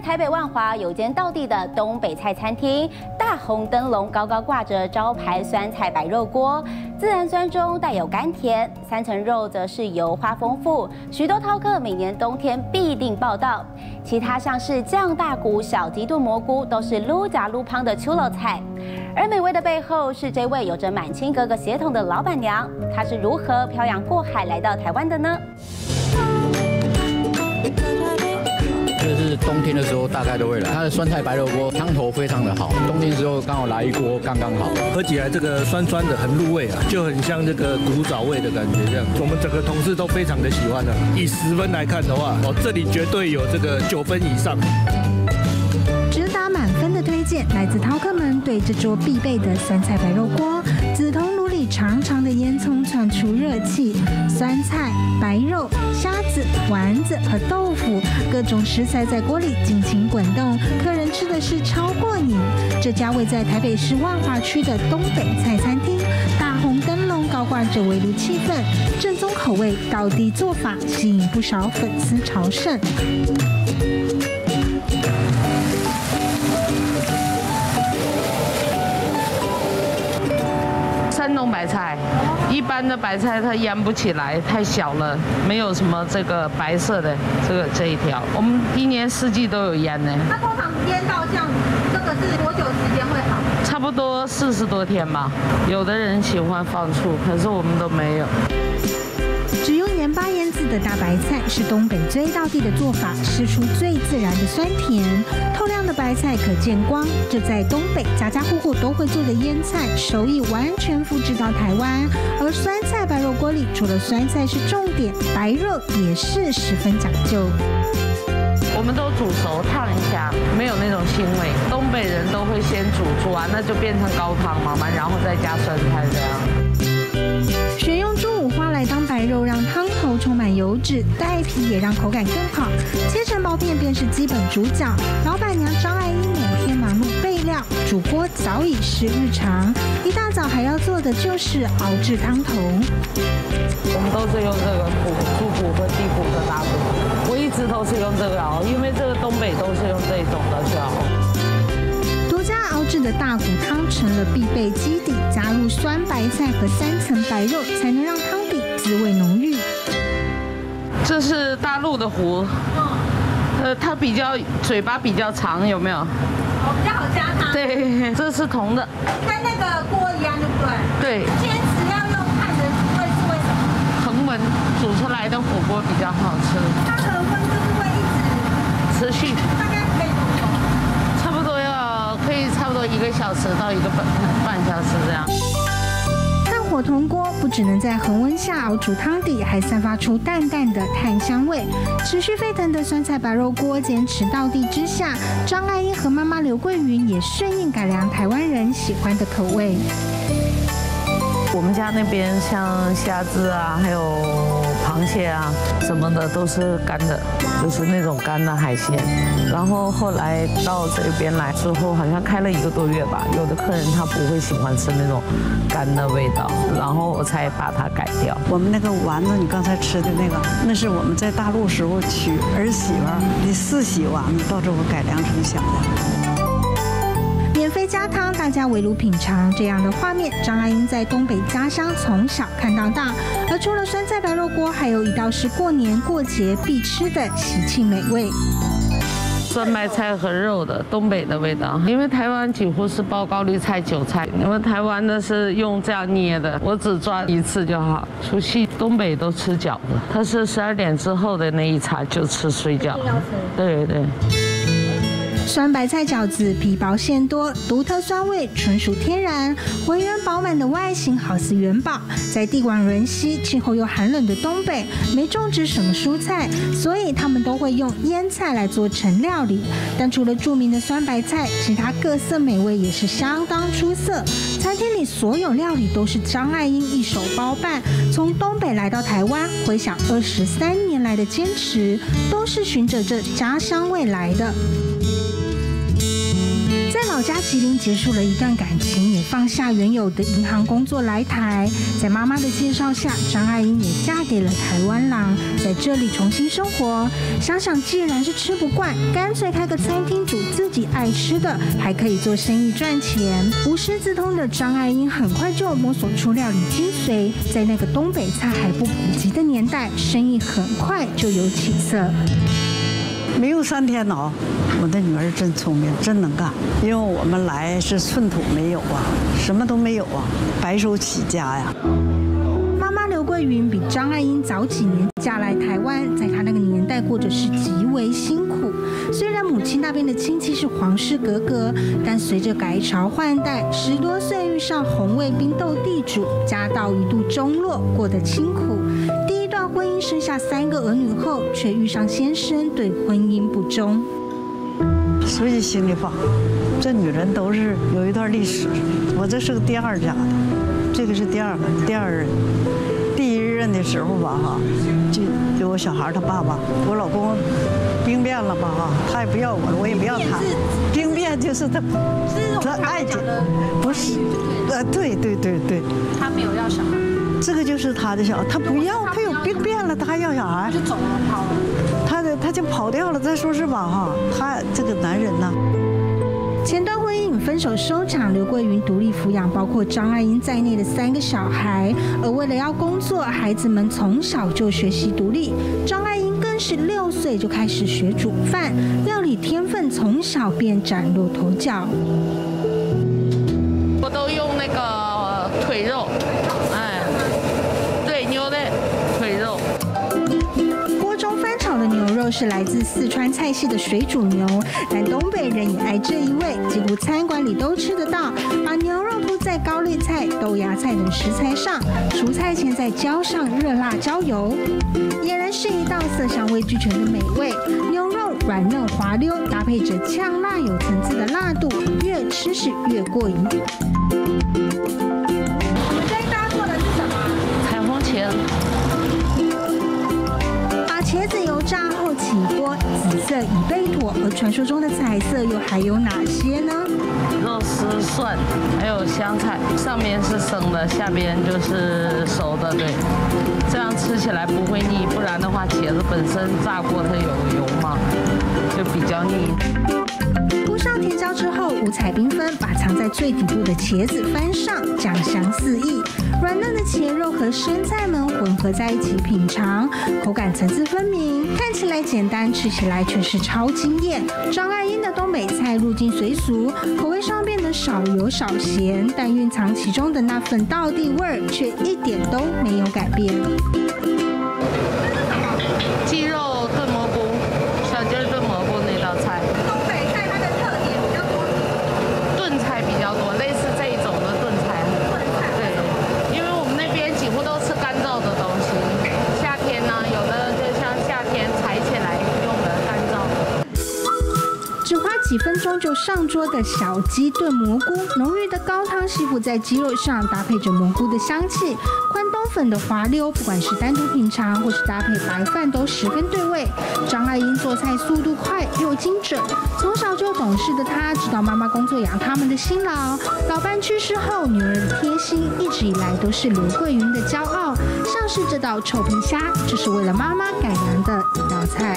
台北万华有间道地的东北菜餐厅，大红灯笼高高挂着招牌酸菜白肉锅，自然酸中带有甘甜，3层肉则是油花丰富，许多饕客每年冬天必定报到。其他像是酱大骨、小鸡炖蘑菇，都是撸夹撸胖的秋老菜。而美味的背后是这位有着满清格格血统的老板娘，她是如何漂洋过海来到台湾的呢？ 这是冬天的时候大概都会来，它的酸菜白肉锅汤头非常的好，冬天的时候刚好来一锅刚刚好， 喝起来这个酸酸的很入味啊，就很像这个古早味的感觉这样。我们整个同事都非常的喜欢的。以10分来看的话，这里绝对有这个9分以上。 直达满分的推荐来自饕客们对这桌必备的酸菜白肉锅，紫铜炉里长长的烟囱窜出热气，酸菜、白肉、虾子、丸子和豆腐，各种食材在锅里尽情滚动，客人吃的是超过瘾。这家位在台北市万华区的东北菜餐厅，大红灯笼高挂着围炉气氛，正宗口味、道地做法，吸引不少粉丝朝圣。 山东白菜，一般的白菜它腌不起来，太小了，没有什么这个白色的这一条。我们1年4季都有腌呢。 它通常腌到这样，这个是多久时间会好？ 差不多40多天吧。有的人喜欢放醋，可是我们都没有。 只用盐巴腌制的大白菜是东北最道地的做法，吃出最自然的酸甜。透亮的白菜可见光，这在东北家家户户都会做的腌菜，手艺完全复制到台湾。而酸菜白肉锅里，除了酸菜是重点，白肉也是十分讲究。 我们都煮熟烫一下，没有那种腥味。东北人都会先煮完那就变成高汤嘛，然后再加酸菜这样。 选用猪五花来当白肉，让汤头充满油脂，带皮也让口感更好。切成薄片便是基本主角。老板娘张爱英每天忙碌备料，煮锅早已是日常。一大早还要做的就是熬制汤头。 我们都是用这个猪骨和鸡骨的大骨，我一直都是用这个熬，因为这个东北都是用这种的去熬。 独家熬制的大骨汤成了必备基底，加入酸白菜和3层白肉，才能让汤底滋味浓郁。 这是大陆的湖，它嘴巴比较长，有没有？ 比较好加汤。 对，这是铜的， 跟那个锅一样，对不对？ 对。 坚持要用碳的煮是为什么？ 恒温煮出来的火锅比较好吃。 它的温度会一直持续。 大概可以多久？ 可以差不多1个小时到1个半小时这样。 炭火铜锅不只能在恒温下熬煮汤底，还散发出淡淡的炭香味。持续沸腾的酸菜白肉锅，坚持道地之下，张爱英和妈妈刘桂云也顺应改良台湾人喜欢的口味。 我们家那边像虾子啊，还有螃蟹啊什么的都是干的，就是那种干的海鲜。然后后来到这边来之后，好像开了1个多月吧，有的客人他不会喜欢吃那种干的味道，然后我才把它改掉。 我们那个丸子，你刚才吃的那个，那是我们在大陆时候娶儿媳妇的4喜丸子，到这我改良成小的。 免费加汤，大家围炉品尝，这样的画面，张爱英在东北家乡从小看到大。而除了酸菜白肉锅，还有一道是过年过节必吃的喜庆美味。 酸白菜和肉的东北的味道，因为台湾几乎是包高丽菜、韭菜，因为台湾的是用这样捏的，我只抓1次就好。除夕东北都吃饺子，它是12点之后的那一餐就吃水饺。对对。 酸白菜饺子皮薄馅多，独特酸味纯属天然，浑圆饱满的外形好似元宝。在地广人稀、气候又寒冷的东北，没种植什么蔬菜，所以他们都会用腌菜来做成料理。但除了著名的酸白菜，其他各色美味也是相当出色。餐厅里所有料理都是张爱英一手包办。从东北来到台湾，回想23年来的坚持，都是循着这家乡味来的。在老老家吉林结束了一段感情，也放下原有的银行工作来台。在妈妈的介绍下，张爱英也嫁给了台湾郎，在这里重新生活。想想既然是吃不惯，干脆开个餐厅，煮自己爱吃的，还可以做生意赚钱。无师自通的张爱英很快就摸索出料理精髓，在那个东北菜还不普及的年代，生意很快就有起色。 没有3天呢，我的女儿真聪明，真能干。因为我们来是寸土没有啊，什么都没有啊，白手起家呀。 妈妈刘桂云比张爱英早几年嫁来台湾，在她那个年代过着是极为辛苦。虽然母亲那边的亲戚是皇室格格，但随着改朝换代，10多岁遇上红卫兵斗地主，家道一度中落，过得清苦。第一段婚姻生下3个儿女后，却遇上先生对婚姻不忠， 所以心里话，这女人都是有一段历史。我这是个第2家的，这个是第2任。第1任的时候吧，就我小孩他爸爸，我老公兵变了吧，他也不要我了，我也不要他。兵变就是他爱情，不是，对。 他没有要小孩， 这个就是他的小孩，他不要，他有兵变了，他还要小孩， 就走了跑了。 他就跑掉了。再说是吧，他这个男人呐。 前段婚姻分手收场，刘桂云独立抚养包括张爱英在内的3个小孩，而为了要工作，孩子们从小就学习独立。张爱英更是6岁就开始学煮饭，料理天分从小便崭露头角。 我都用那个腿肉，对，牛的腿肉。 锅中翻炒的牛肉是来自四川菜系的水煮牛，但东北人也爱这一味，几乎餐馆里都吃得到。把牛肉铺在高丽菜、豆芽菜等食材上，出菜前再浇上热辣椒油，俨然是一道色香味俱全的美味。牛肉软嫩滑溜，搭配着呛辣有层次的辣度，越吃是越过瘾。 这一搭做的是什么？ 海风茄。 把茄子油炸后起锅，紫色已备妥。而传说中的彩色又还有哪些呢？ 肉丝、蒜，还有香菜，上面是生的，下边就是熟的，对，这样吃起来不会腻。不然的话，茄子本身炸过它有油嘛，就比较腻。 铺上甜椒之后，五彩缤纷，把藏在最底部的茄子翻上，酱香四溢。软嫩的茄肉和生菜们混合在一起品尝，口感层次分明，看起来简单，吃起来却是超惊艳。张爱英的东北菜入境随俗，口味上变得少油少咸，但蕴藏其中的那份道地味儿却一点都没有改变。 鸡肉炖蘑菇，小鸡儿炖蘑菇那道菜。 东北菜它的特点比较多， 炖菜比较多，类似这一种的炖菜。对，因为我们那边几乎都吃干燥的东西。夏天呢，有的就像夏天采起来用的干燥的。 只花几分钟就上桌的小鸡炖蘑菇，浓郁的高汤吸附在鸡肉上，搭配着蘑菇的香气，关东粉的滑溜，不管是单独品尝或是搭配白饭都十分对味。张爱英做菜速度快又精准，从小就懂事的她知道妈妈工作养他们的辛劳。老伴去世后，女儿的贴心一直以来都是刘桂云的骄傲。像是这道臭皮虾，就是为了妈妈改良的一道菜。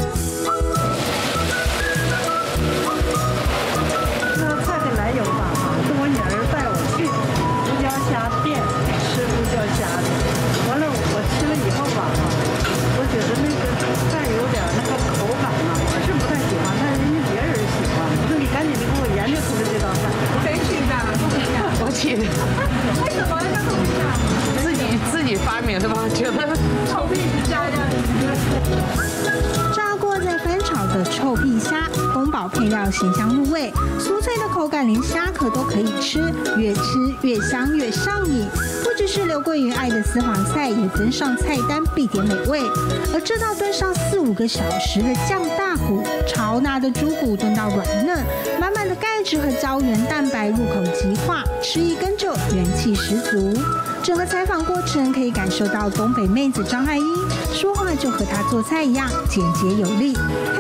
来由吧，是我女儿带我去胡椒虾店吃胡椒虾的，完了我吃了以后吧，我觉得那个菜有点那个口感呢，我是不太喜欢，但人家别人喜欢。我说你赶紧的给我研究出来这道菜， 谁取的？ 我起的。 为什么叫臭皮虾？ 自己发明的吧？觉得臭屁虾这样子。 炸过再翻炒的臭屁虾，宫保配料咸香入味，酥脆的口感连虾壳都可以吃，越吃越香越上瘾。不只是刘桂云爱的私房菜，也登上菜单必点美味。而这道炖上4、5个小时的酱大骨，超大的猪骨炖到软嫩，满满的钙质和胶原蛋白入口即化，吃一根就元气十足。整个采访过程可以感受到东北妹子张爱英说话就和她做菜一样简洁有力，看似冷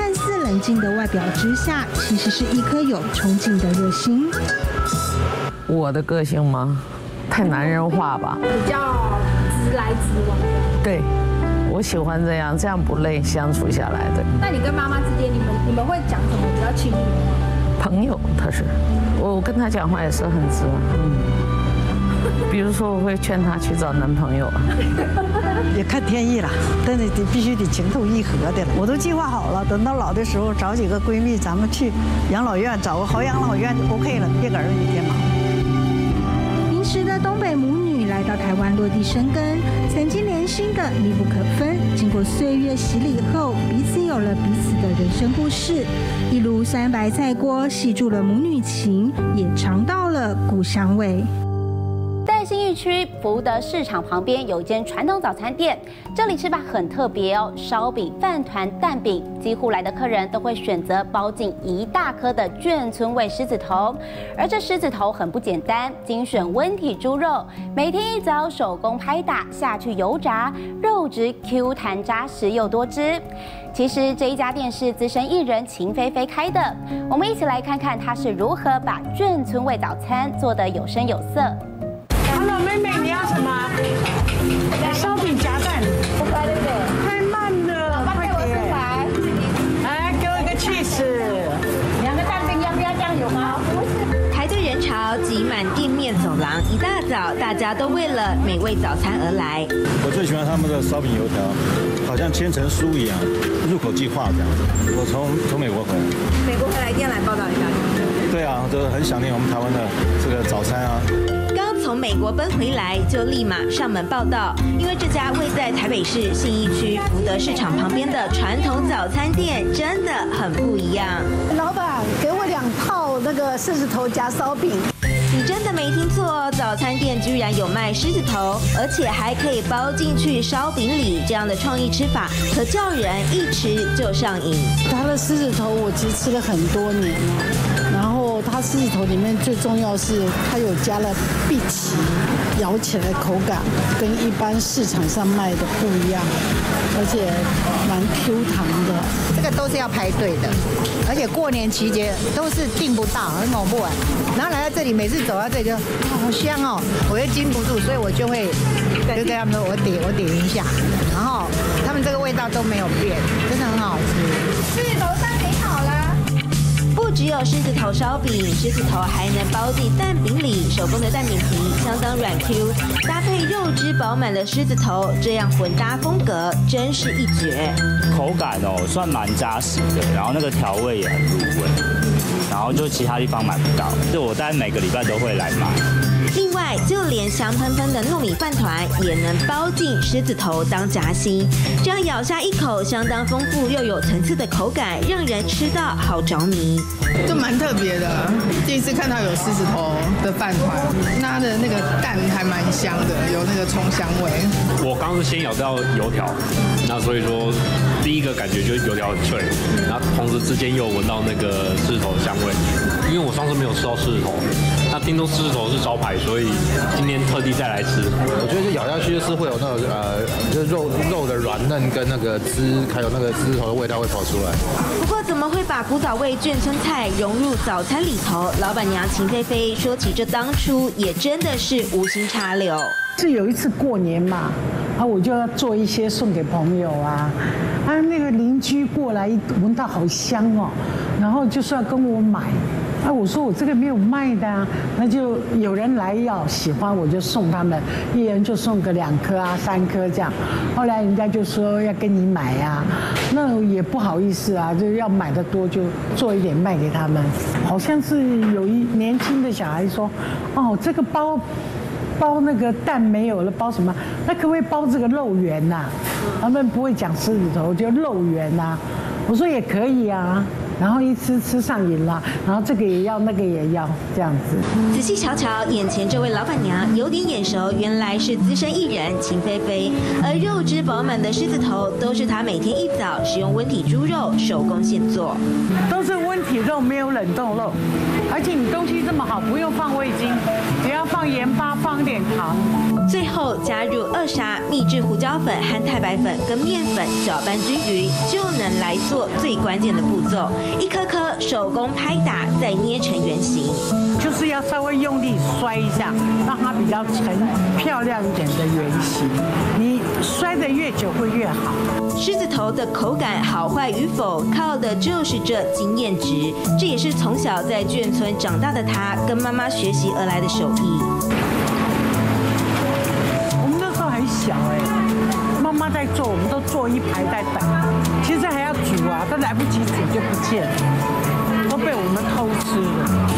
冷静的外表之下，其实是一颗有冲劲的热心。 我的个性吗？太男人化吧， 比较直来直往。 对，我喜欢这样不累，相处下来的。 那你跟妈妈之间，你们会讲什么比较亲密的话？ 朋友，他是，我跟他讲话也是很直。比如说，我会劝他去找男朋友。 也看天意了，但是必须得情投意合的了。我都计划好了，等到老的时候找几个闺蜜，咱们去养老院找个好养老院就 OK 了，别搁这一天忙。 平时的东北母女来到台湾落地生根，曾经连心的密不可分。经过岁月洗礼后，彼此有了彼此的人生故事。一炉酸白菜锅系住了母女情，也尝到了故乡味。 在信义区福德市场旁边有一间传统早餐店，这里吃法很特别哦，烧饼、饭团、蛋饼，几乎来的客人都会选择包进一大颗的眷村味狮子头，而这狮子头很不简单，精选温体猪肉，每天一早手工拍打下去油炸，肉质 Q 弹扎实又多汁。其实这一家店是资深艺人秦菲菲开的，我们一起来看看她是如何把眷村味早餐做得有声有色。 Hello， 妹妹，你要什么？烧饼夹蛋。太慢了，快点！来，给我一个 cheese。2个蛋饼，要不要酱油吗？ 排队人潮挤满店面走廊，一大早大家都为了美味早餐而来。 我最喜欢他们的烧饼油条，好像千层酥一样，入口即化这样子。我从美国回来。 美国回来一定要来报道一下。 对啊，都很想念我们台湾的这个早餐啊。 从美国奔回来，就立马上门报道，因为这家位在台北市信义区福德市场旁边的传统早餐店真的很不一样。 老板，给我2套那个狮子头夹烧饼。 你真的没听错，早餐店居然有卖狮子头，而且还可以包进去烧饼里，这样的创意吃法可叫人一吃就上瘾。 它的狮子头我其实吃了很多年了，然后它狮子头里面最重要是它有加了碧琪，咬起来口感跟一般市场上卖的不一样，而且蛮 Q 弹的。 这个都是要排队的，而且过年期间都是订不到，很恐怖哎。然后来到这里，每次走到这里就好香哦，我又禁不住，所以我就跟他们说我点一下，然后他们这个味道都没有变，真的很好吃。 狮子头烧饼好了。 不只有狮子头烧饼，狮子头还能包进蛋饼里，手工的蛋饼皮相当软 Q， 搭配肉汁饱满的狮子头，这样混搭风格真是一绝。 口感算蛮扎实的，然后那个调味也很入味，然后就其他地方买不到，就我大概每个礼拜都会来买。 另外，就连香喷喷的糯米饭团也能包进狮子头当夹心，这样咬下一口，相当丰富又有层次的口感，让人吃到好着迷。 就蛮特别的，第一次看到有狮子头的饭团，那它的那个蛋还蛮香的，有那个葱香味。 我刚是先咬到油条，那所以说第一个感觉就是油条很脆，然后同时之间又闻到那个狮子头的香味。因为我上次没有吃到狮子头，那听说狮子头是招牌，所以今天特地再来吃。 我觉得咬下去就是会有那个就是肉的软嫩跟那个汁，还有那个狮子头的味道会跑出来。 不过怎么会把古早味眷村菜融入早餐里头？老板娘秦菲菲说起这当初也真的是无心插柳。 是有一次过年嘛，我就要做一些送给朋友啊，那个邻居过来闻到好香哦，然后就说要跟我买。我说我这个没有卖的啊，那就有人来要喜欢，我就送他们，一人就送个2颗啊、3颗这样。后来人家就说要跟你买啊，那也不好意思啊，就要买的多就做一点卖给他们。好像是有一年轻的小孩说，这个包那个蛋没有了，包什么？那可不可以包这个肉圆呐？他们不会讲狮子头，就肉圆呐。我说也可以啊。 然后一吃上瘾了，然后这个也要那个也要这样子。 仔细瞧瞧，眼前这位老板娘有点眼熟，原来是资深艺人秦菲菲，而肉质饱满的狮子头都是她每天一早使用温体猪肉手工现做， 都是温体肉，没有冷冻肉，而且你东西这么好，不用放味精，只要放盐巴，放点糖， 最后加入2砂秘制胡椒粉和太白粉跟面粉搅拌均匀，就能来做最关键的步骤，一颗颗手工拍打，再捏成圆形。 就是要稍微用力摔一下，让它比较漂亮一点的圆形。你摔得越久会越好。 狮子头的口感好坏与否，靠的就是这经验值。这也是从小在眷村长大的他跟妈妈学习而来的手艺。 我们那时候很小妈妈在做，我们都坐一排在等。其实还要煮啊，都来不及煮就不见了，都被我们偷吃了。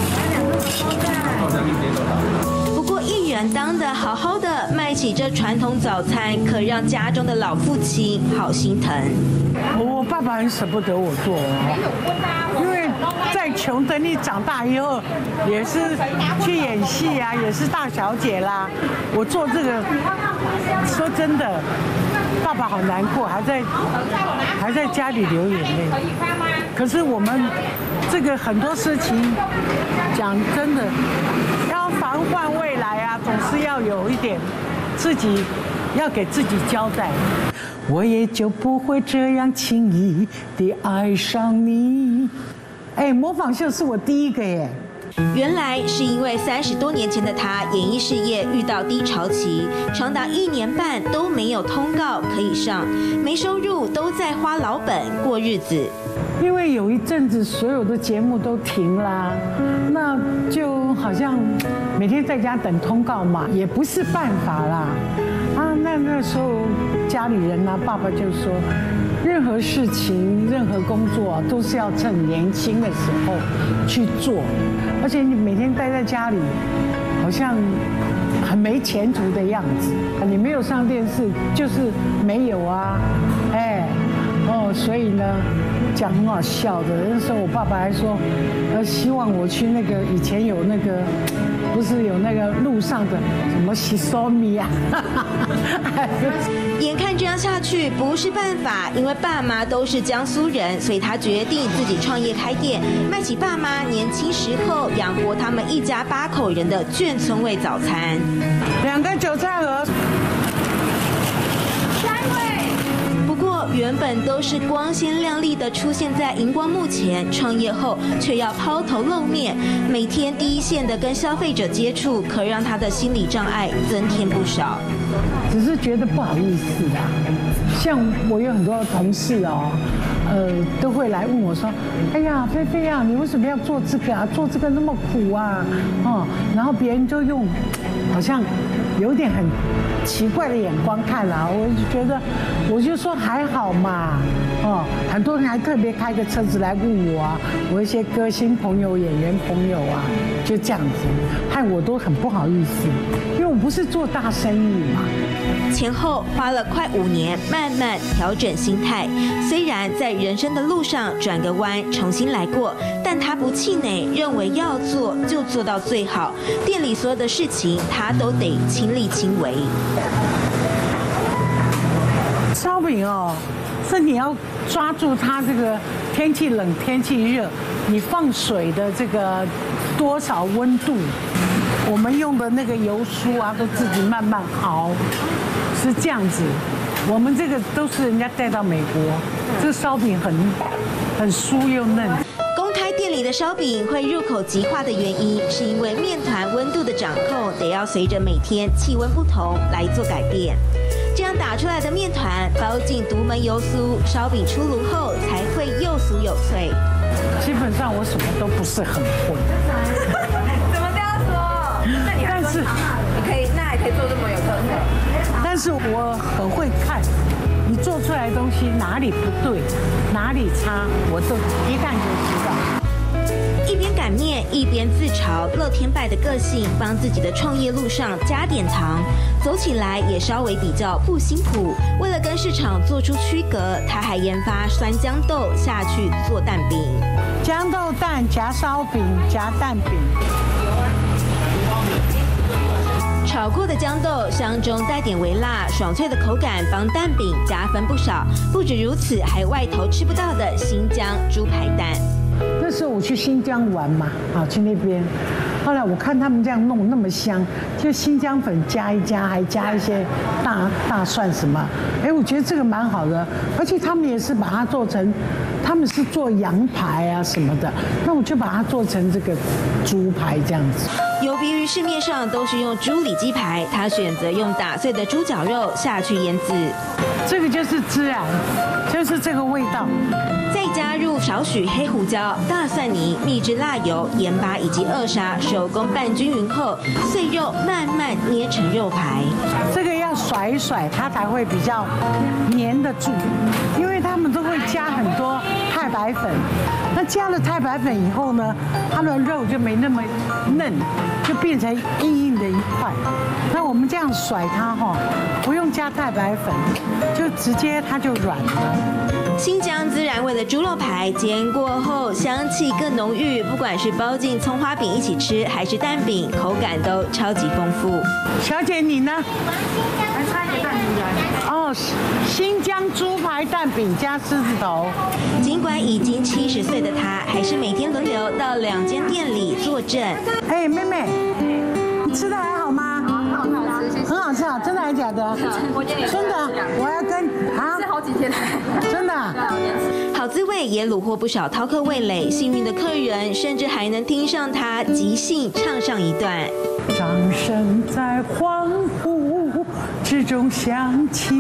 不过艺人当得好好的，卖起这传统早餐，可让家中的老父亲好心疼。 我爸爸很舍不得我做因为再穷，等你长大以后，也是去演戏啊，也是大小姐啦。我做这个，说真的，爸爸好难过，还在家里流眼泪。可是我们这个很多事情，讲真的，要防患未来啊，总是要有一点自己要给自己交代。我也就不会这样轻易地爱上你。模仿秀是我第一个耶。 原来是因为30多年前的他，演艺事业遇到低潮期，长达1年半都没有通告可以上，没收入，都在花老本过日子。 因为有一阵子所有的节目都停啦，那就好像每天在家等通告嘛，也不是办法啦。那时候家里人啊，爸爸就说，任何事情、任何工作啊，都是要趁年轻的时候去做，而且你每天待在家里，好像很没前途的样子。你没有上电视，就是没有啊，所以呢，讲很好笑的。那时候我爸爸还说，希望我去那个以前有那个，不是有那个路上的什么洗手米啊。 眼看这样下去不是办法，因为爸妈都是江苏人，所以他决定自己创业开店，卖起爸妈年轻时候养活他们一家8口人的眷村味早餐。 2个韭菜盒。 原本都是光鲜亮丽的出现在荧光幕前，创业后却要抛头露面，每天第一线的跟消费者接触，可让他的心理障碍增添不少。 只是觉得不好意思啦，像我有很多同事都会来问我说：“哎呀，菲菲啊，你为什么要做这个啊？做这个那么苦啊？”然后别人就用好像有点很奇怪的眼光看啦，我就说还好嘛，很多人还特别开个车子来问我啊，我一些歌星朋友、演员朋友啊，就这样子，害我都很不好意思，因为我不是做大生意嘛。 前后花了快5年，慢慢调整心态。虽然在人生的路上转个弯，重新来过，但他不气馁，认为要做就做到最好。店里所有的事情，他都得亲力亲为。 烧饼是你要抓住它这个天气冷、天气热，你放水的这个多少温度。我们用的那个油酥啊，都自己慢慢熬，是这样子。我们这个都是人家带到美国，这个烧饼很酥又嫩。 公开店里的烧饼会入口即化的原因，是因为面团温度的掌控得要随着每天气温不同来做改变。这样打出来的面团包进独门油酥，烧饼出炉后才会又酥又脆。 基本上我什么都不是很会。 怎么这样说？那你还说你可以，那还可以做这么有特色。 但是我很会看，你做出来的东西哪里不对，哪里差，我都一看就知道。 一边擀面一边自嘲乐天派的个性，帮自己的创业路上加点糖，走起来也稍微比较不辛苦。为了跟市场做出区隔，他还研发酸豇豆下去做蛋饼， 豇豆蛋夹烧饼夹蛋饼。 炒过的豇豆香中带点微辣，爽脆的口感帮蛋饼加分不少。不止如此，还有外头吃不到的新疆猪排蛋。 那时候我去新疆玩嘛，去那边，后来我看他们这样弄那么香，就新疆粉加一加，还加一些大蒜什么，我觉得这个蛮好的，而且他们也是把它做成，他们是做羊排啊什么的，那我就把它做成这个猪排这样子。 有别于市面上都是用猪里脊排，他选择用打碎的猪脚肉下去腌制， 这个就是孜然，就是这个味道。 再加入少许黑胡椒、大蒜泥、秘制辣油、盐巴以及2砂，手工拌均匀后，碎肉慢慢捏成肉排。 这个要甩一甩，它才会比较粘得住，因为他们都会加很多太白粉。那加了太白粉以后呢，它的肉就没那么嫩，就变成硬硬的一块。那我们这样甩它不用加太白粉，就直接它就软了。 新疆孜然味的猪肉排煎过后，香气更浓郁，不管是包进葱花饼一起吃，还是蛋饼，口感都超级丰富。 小姐你呢？来插一个蛋饼哦，新疆猪排蛋饼加狮子头。 尽管已经70岁的他，还是每天轮流到2间店里坐镇。 妹妹，你吃的还好吗？ 很好吃，谢谢。 很好吃啊，真的还是假的？真的，我要跟吃好几天了。 真的。 好滋味也虏获不少饕客味蕾，幸运的客人甚至还能听上他即兴唱上一段。 掌声在欢呼之中响起，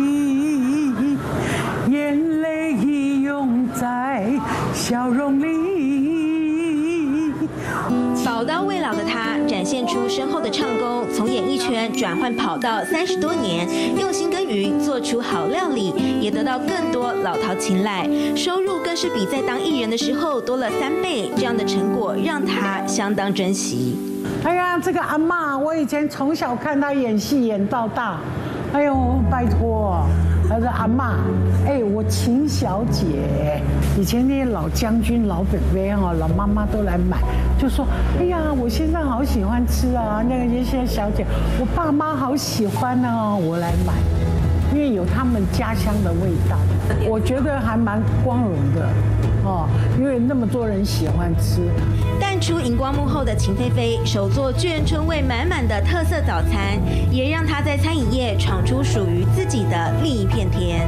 眼泪已涌在笑容里。 宝刀未老的他展现出深厚的唱功，从演艺圈转换跑道30多年，用心耕耘，做出好料理，也得到更多老饕青睐，收入更是比在当艺人的时候多了3倍。这样的成果让他相当珍惜。 哎呀，这个阿嬷，我以前从小看她演戏演到大，哎呦，拜托。她说阿嬷，我秦小姐，以前那些老将军、老伯伯老妈妈都来买，就说，哎呀，我先生好喜欢吃啊，那些小姐，我爸妈好喜欢啊，我来买，因为有他们家乡的味道，我觉得还蛮光荣的因为那么多人喜欢吃。 淡出荧光幕后的秦菲菲，手做眷村味满满的特色早餐，也让她在餐饮业闯出属于自己的另一片天。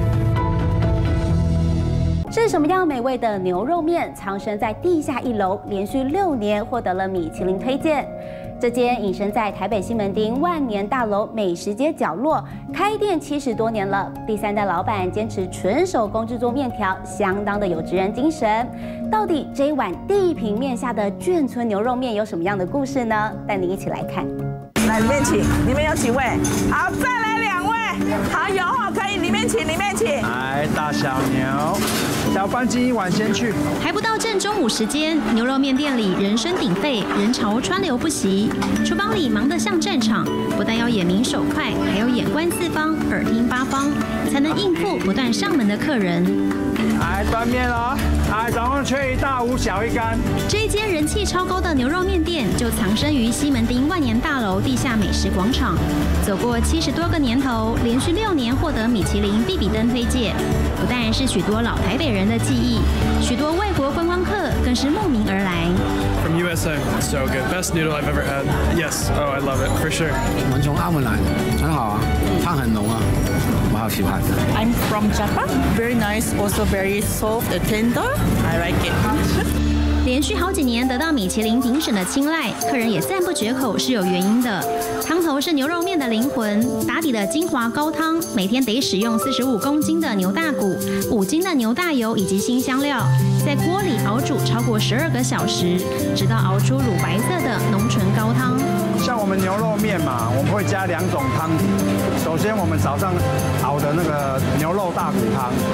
是什么样美味的牛肉面藏身在地下1楼，连续6年获得了米其林推荐？这间隐身在台北西门町万年大楼美食街角落，开店70多年了。第3代老板坚持纯手工制作面条，相当的有职人精神。到底这一碗地平面下的眷村牛肉面有什么样的故事呢？带你一起来看。 来，里面请，你们有几位？好，再来2位。好，有可以，里面请，里面请。 来，大小牛，小班鸡1碗先去。 还不到正中午时间，牛肉面店里人声鼎沸，人潮川流不息。厨房里忙得像战场，不但要眼明手快，还要眼观四方，耳听八方，才能应付不断上门的客人。 来端面哦，来总共缺1大5小1干。 这一间人气超高的牛肉面店就藏身于西门町万年大楼地下美食广场，走过70多个年头，连续6年获得米其林必比登推荐，不但是许多老台北人的记忆，许多外国观光客更是慕名而来。 From USA, so good. Best noodle I've ever had. Yes, oh I love it for sure. 我们从澳门来的，很好啊，汤很浓啊。我好喜欢。 I'm from Japan. Very nice, also very soft and tender. I like it. 连续好几年得到米其林评审的青睐，客人也赞不绝口是有原因的。汤头是牛肉面的灵魂，打底的精华高汤，每天得使用45公斤的牛大骨、5斤的牛大油以及辛香料，在锅里熬煮超过12个小时，直到熬出乳白色的浓醇高汤。 像我们牛肉面嘛，我们会加2种汤底。首先我们早上熬的那个牛肉大骨汤，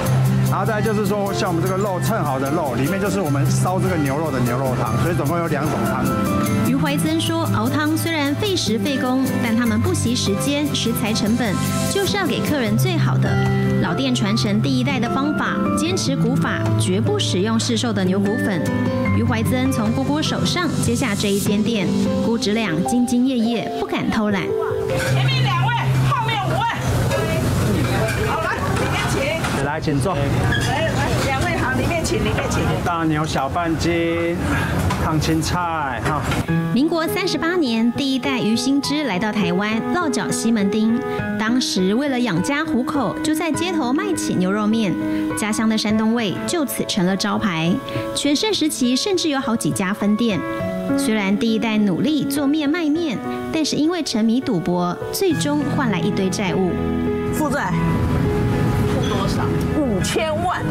然后再来就是说，像我们这个肉称好的肉，里面就是我们烧这个牛肉的牛肉汤，所以总共有2种汤底。 于怀曾说，熬汤虽然费时费工，但他们不惜时间、食材成本，就是要给客人最好的。老店传承第1代的方法，坚持古法，绝不使用市售的牛骨粉。于怀曾从姑姑手上接下这一间店，姑侄俩兢兢业业，不敢偷懒。 前面2位，后面5位。好，来，里面请。 来，请坐。 来，2位好，里面请，里面请。 大牛小半斤，烫青菜哈。 民国38年，第1代于新之来到台湾，落脚西门町。当时为了养家糊口，就在街头卖起牛肉面，家乡的山东味就此成了招牌。全盛时期甚至有好几家分店。虽然第1代努力做面卖面，但是因为沉迷赌博，最终换来一堆债务。 负债负多少？5000万，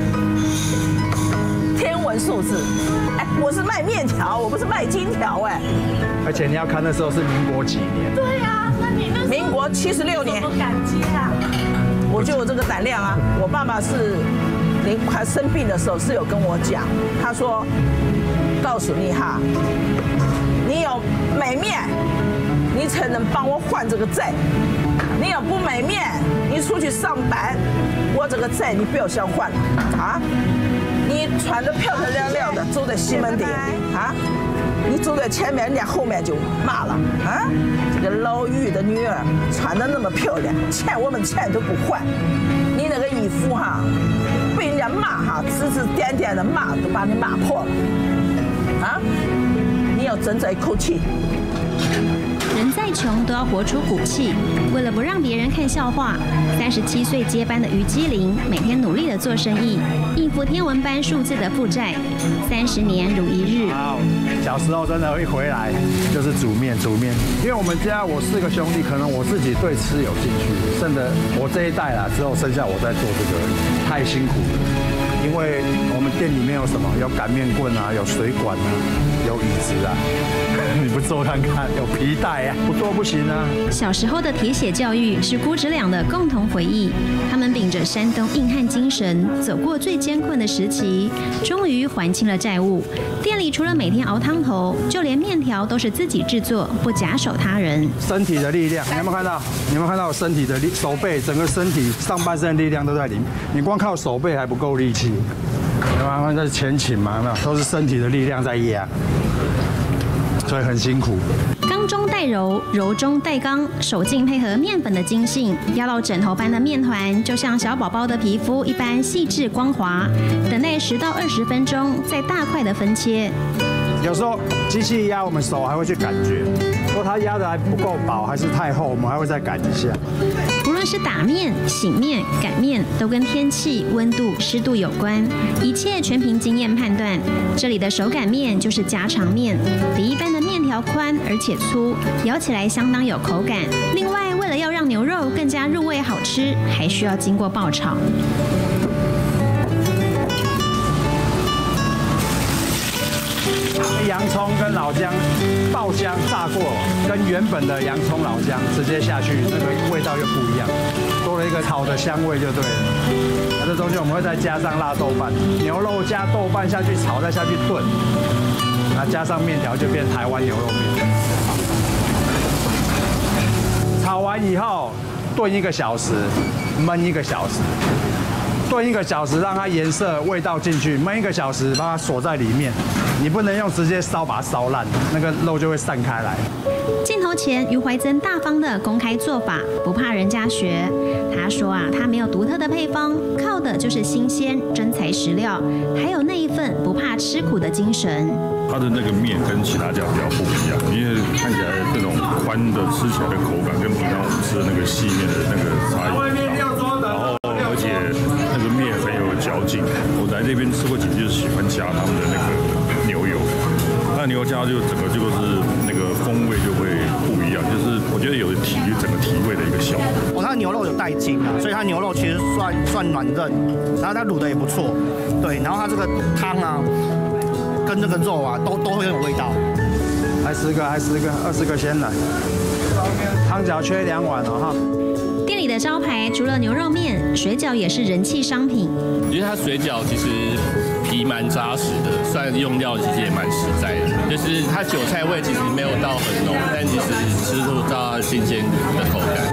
天文数字。哎，我是卖面条，我不是卖金条哎。 而且你要看那时候是民国几年？ 对呀，那你那民国76年。怎么敢接啊？我就有这个胆量啊！我爸爸是还生病的时候是有跟我讲，他说：“告诉你哈，你有美面，你才能帮我还这个债。你有不美面，你出去上班，我这个债你不要想还啊！你穿得漂漂亮亮的走在西门町啊，你走在前面，人家后面就骂了啊！这个老于的女儿穿得那么漂亮，欠我们钱都不还，你那个衣服哈，被人家骂哈，指指点点的骂，都把你骂破了啊！你要争这一口气。” 人再穷都要活出骨气。为了不让别人看笑话，37岁接班的于基林每天努力的做生意，应付天文般数字的负债。30年如一日。 小时候真的一回来就是煮面，因为我们家我4个兄弟，可能我自己对吃有兴趣，剩的我这一代啦，之后剩下我在做这个，太辛苦了。因为我们店里面有什么？有擀面棍啊，有水管啊，有椅子啊。你不做看看，有皮带啊，不做不行啊。 小时候的铁血教育是姑侄俩的共同回忆。他们秉着山东硬汉精神，走过最艰困的时期，终于还清了债务。店里除了每天熬汤头，就连面条都是自己制作，不假手他人。 身体的力量，你有没有看到？你有没有看到我身体的手背，整个身体上半身的力量都在里面。你光靠手背还不够力气。有没有？那是前倾嘛？有没有？都是身体的力量在压。所以很辛苦。 刚中带柔，柔中带刚，手劲配合面粉的精细，压到枕头般的面团，就像小宝宝的皮肤一般细致光滑。等待10到20分钟，再大块的分切。 有时候机器压，我们手还会去感觉，如果它压的还不够薄，还是太厚，我们还会再擀一下。 无论是打面、醒面、擀面，都跟天气、温度、湿度有关，一切全凭经验判断。这里的手擀面就是家常面，比一般的面条宽而且粗，咬起来相当有口感。另外，为了要让牛肉更加入味好吃，还需要经过爆炒。 洋葱跟老姜爆香炸过，跟原本的洋葱老姜直接下去，那个味道又不一样，多了一个炒的香味就对了。那这中间我们会再加上辣豆瓣，牛肉加豆瓣下去炒，再下去炖，那加上面条就变台湾牛肉面。炒完以后炖1个小时，焖1个小时。炖1个小时，让它颜色、味道进去；焖1个小时，把它锁在里面。你不能用直接烧把它烧烂，那个肉就会散开来。 镜头前，于怀曾大方的公开做法，不怕人家学。他说啊，他没有独特的配方，靠的就是新鲜真材实料，还有那一份不怕吃苦的精神。 它的那个面跟其他家比较不一样，因为看起来这种宽的吃起来的口感跟平常我们吃的那个细面的那个差异很大。然后而且那个面很有嚼劲，我来这边吃过几次，就喜欢加他们的那个牛油，那牛油加就整个就是那个风味就会不一样，就是我觉得有整个提味的一个效果。 它的牛肉有带筋啊，所以它牛肉其实算软嫩，然后它卤的也不错，对，然后它这个汤啊。跟这个肉啊，都会很有味道。 还10个，20个先来。 汤饺缺2碗哦哈。 店里的招牌除了牛肉面，水饺也是人气商品。 因为它水饺其实皮蛮扎实的，虽然用料其实也蛮实在的，就是它韭菜味其实没有到很浓，但其实吃出到它新鲜的口感。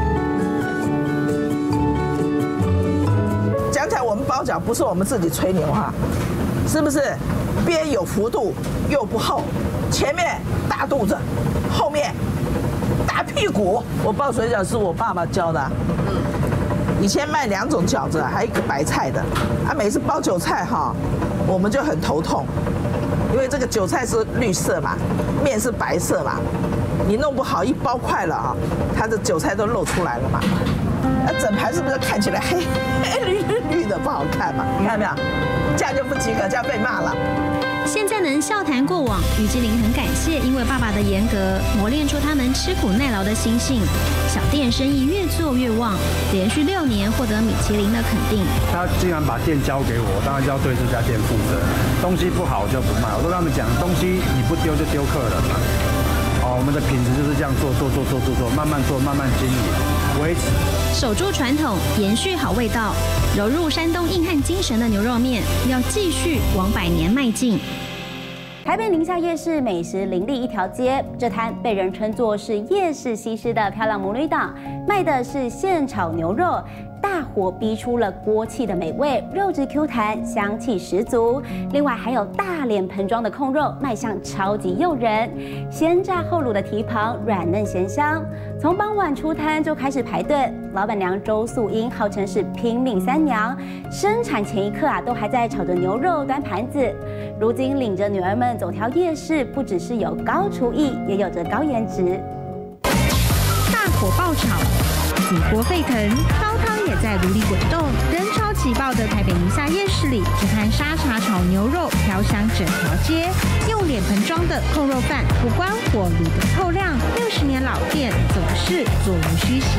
讲起来，我们包饺不是我们自己吹牛哈，是不是？边有幅度又不厚，前面大肚子，后面大屁股。我包水饺是我爸爸教的，以前卖2种饺子，还有一个白菜的，每次包韭菜哈，我们就很头痛，因为这个韭菜是绿色嘛，面是白色嘛，你弄不好一包快了哈，它的韭菜都露出来了嘛，整盘是不是看起来黑绿的不好看嘛？你看到没有？这样就不及格，这样被骂了。 现在能笑谈过往，于金玲很感谢，因为爸爸的严格磨练出他能吃苦耐劳的心性。小店生意越做越旺，连续6年获得米其林的肯定。 他竟然把店交给我，当然就要对这家店负责。东西不好就不卖，我都跟他们讲，东西你不丢就丢客人嘛。我们的品质就是这样做，慢慢做，慢慢经营，维持。 守住传统，延续好味道，融入山东硬汉精神的牛肉面，要继续往100年迈进。 台北宁夏夜市美食林立一条街，这摊被人称作是夜市西施的漂亮母女档，卖的是现炒牛肉。大火逼出了锅气的美味，肉质 Q 弹，香气十足。另外还有大脸盆装的控肉，卖相超级诱人，先炸后卤的蹄膀软嫩咸香。从傍晚出摊就开始排队，老板娘周素英号称是拼命三娘，生产前一刻都还在炒着牛肉端盘子。如今领着女儿们走跳夜市，不只是有高厨艺，也有着高颜值。 大火爆炒，煮锅沸腾，高汤也在炉里滚动。人潮挤爆的台北宁夏夜市里，这摊沙茶炒牛肉飘香整条街。用脸盆装的控肉饭，不关火卤的透亮，60年老店总是座无虚席。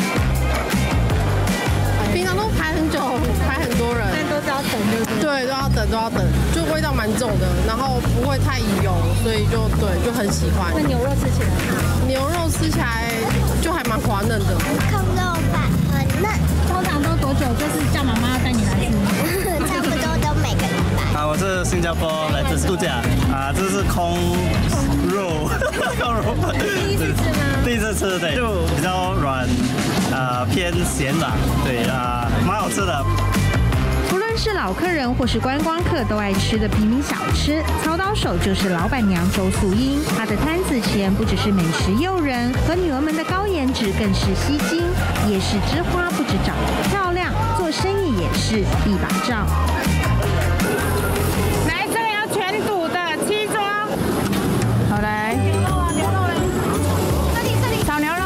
平常都排很久，排很多人， 但都是要等，对不对？ 对，都要等，就味道蛮重的，然后不会太油，所以就很喜欢。 那牛肉吃起来呢？ 牛肉吃起来就还蛮滑嫩的。 控肉饭很嫩。 通常都多久？就是叫妈妈带你来吃？ 差不多都每个礼拜。 我是新加坡来自度假这是空肉饭。 第一次吃吗？ 第一次吃，对，就比较软，偏咸吧，对蛮好吃的。 不论是老客人或是观光客都爱吃的平民小吃，操刀手就是老板娘周素英。她的摊子前不只是美食诱人，和女儿们的高颜值更是吸睛。夜市之花不止长得漂亮，做生意也是一把照。 来，这个要全肚的7桌。好来。牛肉嘞？这里炒牛肉。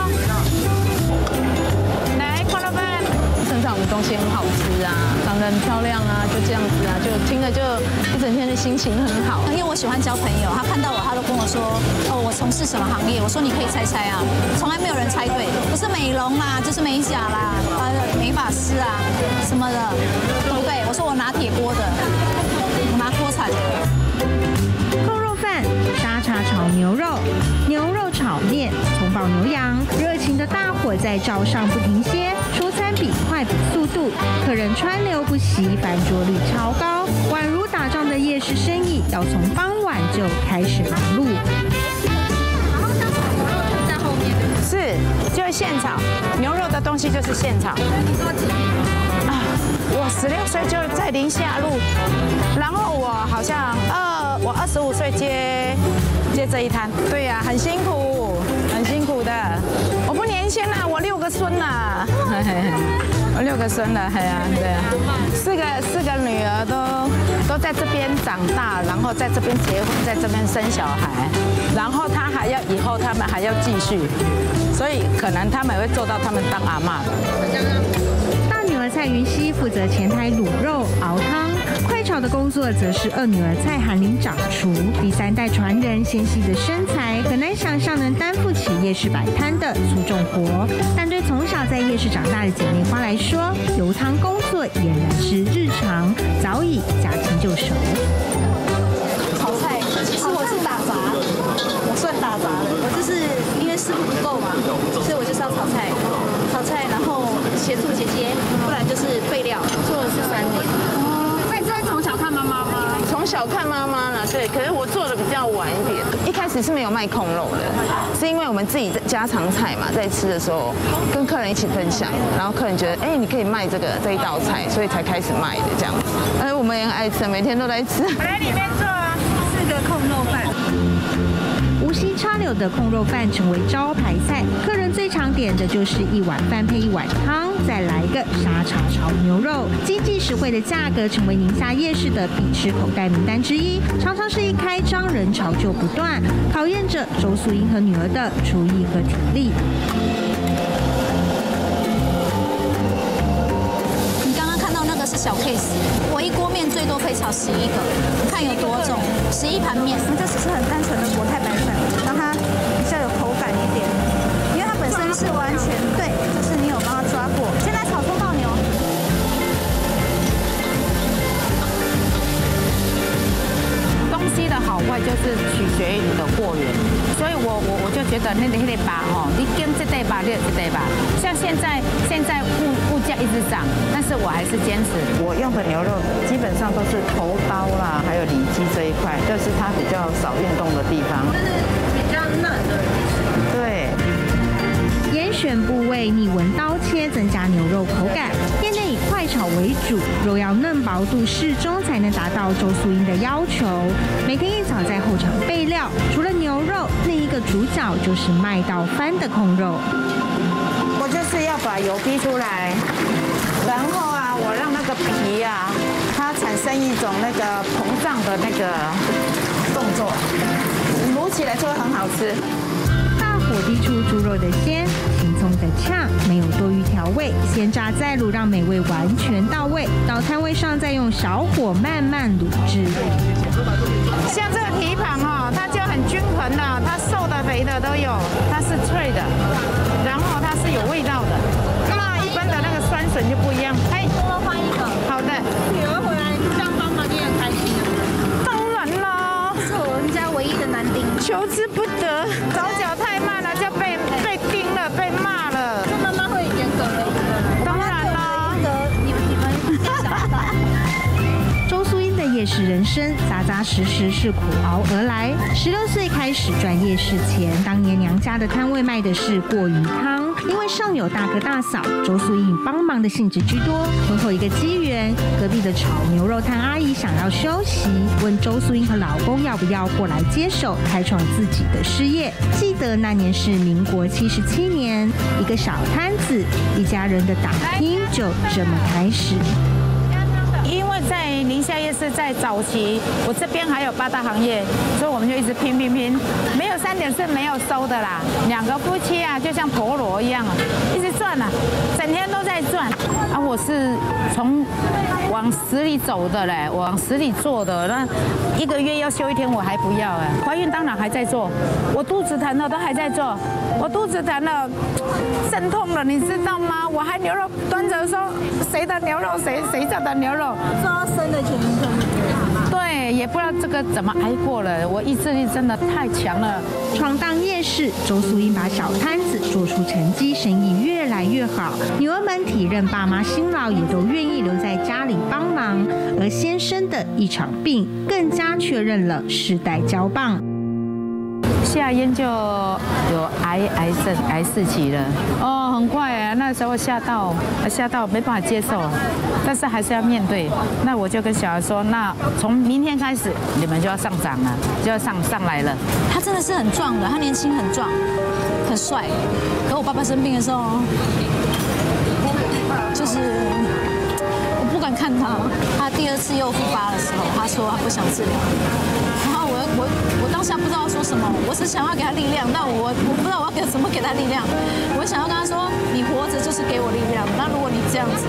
来，控肉饭。生产我们东西很好吃啊，长得很漂亮啊，就这样子啊，就听了就一整天的心情很好。 因为我喜欢交朋友，他看到我，他都跟我说，我从事什么行业？我说你可以猜猜啊，从来没有人猜对，不是美容啦，就是美甲啦，美发师啊什么的，对不对？我说我拿铁锅的，我拿锅铲的。 控肉饭、沙茶炒牛肉、牛肉炒面，葱爆牛羊，热情的大火在灶上不停歇，出餐比快比速度，客人川流不息，翻桌率超高，宛如打仗的夜市生意要从傍晚就开始忙碌。 是，就是现炒牛肉的东西就是现炒。我16岁就在宁夏路，然后我好像我25岁接这一摊，对呀，很辛苦，很辛苦的。我不年轻了，我6个孙了，我6个孙了，对呀，4个女儿都在这边长大，然后在这边结婚，在这边生小孩，然后以后他们还要继续，所以可能他们会做到他们当阿嬷的。 大女儿蔡云熙负责前台卤肉、熬汤，快炒的工作则是2女儿蔡涵玲掌厨。第3代传人纤细的身材，很难想象能担负起夜市摆摊的粗重活。但对从小在夜市长大的姐妹花来说，油汤工作俨然是日常，早已驾轻就熟。 炒菜，其实我是打杂，我算打杂的，我就是因为师傅不够嘛， 料， 做的是3年。 那你是从小看妈妈吗？从小看妈妈了，对。可是我做的比较晚一点。一开始是没有卖控肉的，是因为我们自己家常菜嘛，在吃的时候跟客人一起分享，然后客人觉得，你可以卖这一道菜，所以才开始卖的这样子。我们也很爱吃，每天都来吃。来里面坐啊，4个控肉饭。 无心插柳的控肉饭成为招牌菜，客人最常点的就是1碗饭配1碗汤，再来一个沙茶炒牛肉。经济实惠的价格成为宁夏夜市的必吃口袋名单之一，常常是一开张人潮就不断，考验着周素英和女儿的厨艺和体力。 你刚刚看到那个是小 case， 我一锅面最多可以炒11个，看有多重，11盘面。这只是很单纯的国泰白饭，让它比较有口感一点，因为它本身是完全对，就是你有帮它抓过。现在炒葱爆牛。 东西的好坏就是取决于你的货源，所以我就觉得那个吧你跟这对吧，这对吧。像现在物价一直涨，但是我还是坚持。我用的牛肉基本上都是头刀啦，还有里脊这一块，就是它比较少运动的地方， 就是比较嫩的。 对。 严选部位，逆纹刀切，增加牛肉口感。店内以快炒为主，肉要嫩薄度适中，才能达到周素英的要求。每天一早在后场备料，除了牛肉，另一个主角就是卖到翻的控肉。 我就是要把油逼出来，然后我让那个皮它产生一种那个膨胀的那个动作，卤起来就会很好吃。 火滴出猪肉的鲜，青葱的呛，没有多余调味，先炸再卤，让美味完全到位。到摊位上再用小火慢慢卤制。 像这个蹄膀它就很均衡的，它瘦的肥的都有，它是脆的，然后它是有味道的。那一般的那个酸笋就不一样。 多换一个。 好的。 女儿回来这样帮忙，你很开心啊。 当然啦， 是我们家唯一的男丁， 求之不得，手脚太慢了就被盯了，被骂了。 那妈妈会严格的， 当然啦， 你们想到。 周素英的夜市人生扎扎实实是苦熬而来。16岁开始转夜市前，当年娘家的摊位卖的是过鱼汤，因为上有大哥大嫂，周素英帮忙的性质居多。婚后一个机缘，隔壁的炒牛肉摊阿姨想要休息，问周素英和老公要不要过来接手，开创自己的事业。记得那年是民国77年，一个小摊子，一家人的打拼就这么开始。 因为在宁夏夜市在早期，我这边还有8大行业，所以我们就一直拼，没有3点是没有收的啦。2个夫妻就像陀螺一样，一直转整天都在转。我是从往死里走的嘞，往死里做的。那1个月要休1天，我还不要怀孕当然还在做，我肚子疼了都还在做，我肚子疼了，阵痛了，你知道吗？我还牛肉端着说谁的牛肉，谁家的牛肉。 说生的前一天， 对，也不知道这个怎么挨过了。我意志力真的太强了。 闯荡夜市，周素英把小摊子做出成绩，生意越来越好。女儿们体认爸妈辛劳，也都愿意留在家里帮忙。而先生的一场病，更加确认了世代交棒。 下咽就有癌症癌4期了，很快那时候吓到没办法接受，但是还是要面对。那我就跟小孩说，那从明天开始你们就要上涨了，就要上来了。 他真的是很壮的，他年轻很壮，很帅。可我爸爸生病的时候，就是我不敢看他。他第2次又复发的时候，他说他不想治疗。然后我当下不知道说什么，我只想要给他力量，但我不知道我要怎么给他力量。我想要跟他说，你活着就是给我力量。那如果你这样子，